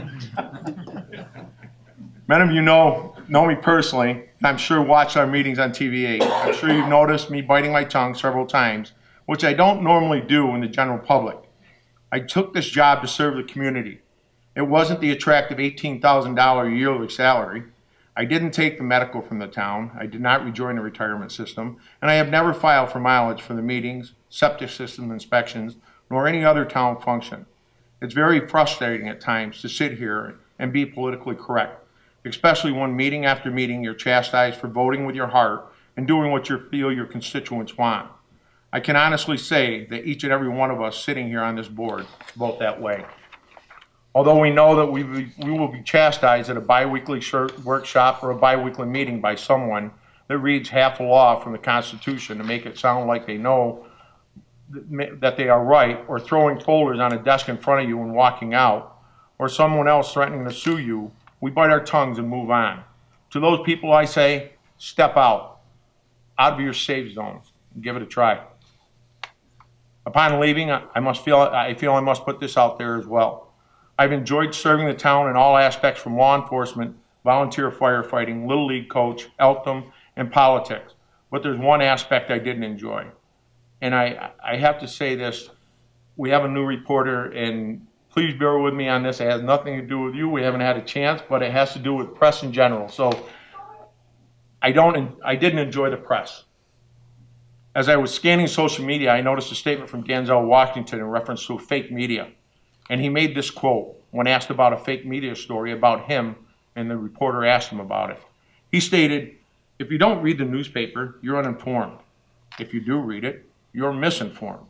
Speaker 11: Many of you know me personally, and I'm sure watch our meetings on TV8. I'm sure you've noticed me biting my tongue several times, which I don't normally do in the general public. I took this job to serve the community. It wasn't the attractive $18,000 yearly salary. I didn't take the medical from the town. I did not rejoin the retirement system, and I have never filed for mileage for the meetings, septic system inspections, nor any other town function. It's very frustrating at times to sit here and be politically correct, especially when meeting after meeting you're chastised for voting with your heart and doing what you feel your constituents want. I can honestly say that each and every one of us sitting here on this board vote that way. Although we know that we will be chastised at a biweekly workshop or a biweekly meeting by someone that reads half a law from the Constitution to make it sound like they know that they are right, or throwing folders on a desk in front of you and walking out, or someone else threatening to sue you, we bite our tongues and move on. To those people I say, step out of your safe zone and give it a try. Upon leaving, I feel I must put this out there as well. I've enjoyed serving the town in all aspects, from law enforcement, volunteer firefighting, Little League coach, Elkton, and politics. But there's one aspect I didn't enjoy. And I have to say this, we have a new reporter, and please bear with me on this. It has nothing to do with you. We haven't had a chance, but it has to do with press in general. So I didn't enjoy the press. As I was scanning social media, I noticed a statement from Denzel Washington in reference to fake media. And he made this quote when asked about a fake media story about him, and the reporter asked him about it. He stated, if you don't read the newspaper, you're uninformed. If you do read it, you're misinformed.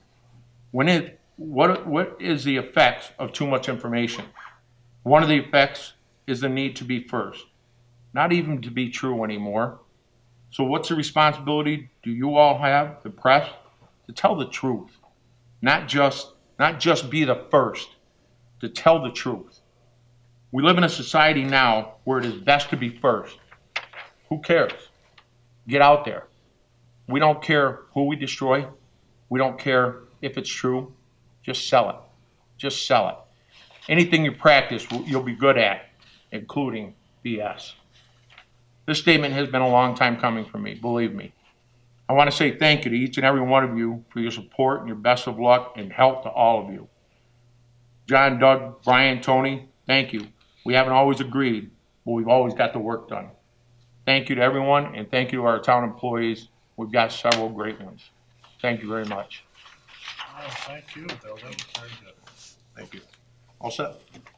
Speaker 11: What is the effects of too much information? One of the effects is the need to be first, not even to be true anymore. So what's the responsibility do you all have, the press, to tell the truth? Not just be the first, to tell the truth. We live in a society now where it is best to be first. Who cares? Get out there. We don't care who we destroy. We don't care if it's true. Just sell it. Just sell it. Anything you practice, you'll be good at, including BS. This statement has been a long time coming for me, believe me. I want to say thank you to each and every one of you for your support and your best of luck and health to all of you. John, Doug, Brian, Tony, thank you. We haven't always agreed, but we've always got the work done. Thank you to everyone, and thank you to our town employees. We've got several great ones. Thank you very much.
Speaker 4: Oh, thank you, Bill. That was very good.
Speaker 11: Thank you. All set.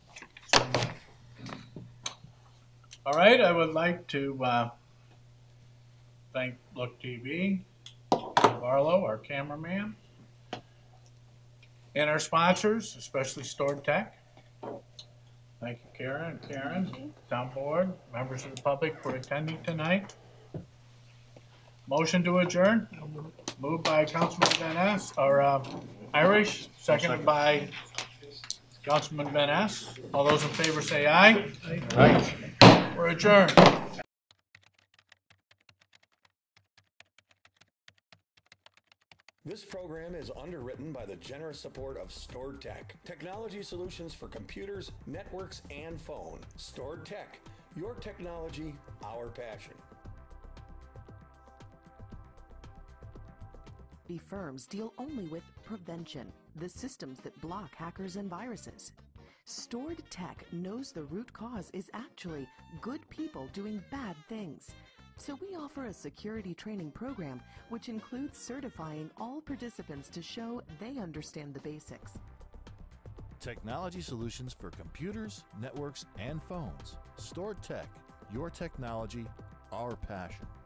Speaker 4: All right, I would like to thank Look TV, Bill Barlow, our cameraman, and our sponsors, especially Stored Tech. Thank you, Karen, town board, members of the public for attending tonight. Motion to adjourn. Moved by Councilman Van Ness, or Irish, seconded by Councilman Van Ness. All those in favor say aye.
Speaker 11: Aye.
Speaker 4: We're adjourned.
Speaker 1: This program is underwritten by the generous support of Stored Tech, technology solutions for computers, networks, and phone. Stored Tech, your technology, our passion.
Speaker 2: happy firms deal only with prevention, the systems that block hackers and viruses. Stored Tech knows the root cause is actually good people doing bad things. So we offer a security training program which includes certifying all participants to show they understand the basics.
Speaker 3: Technology solutions for computers, networks, and phones. Stored Tech, your technology, our passion.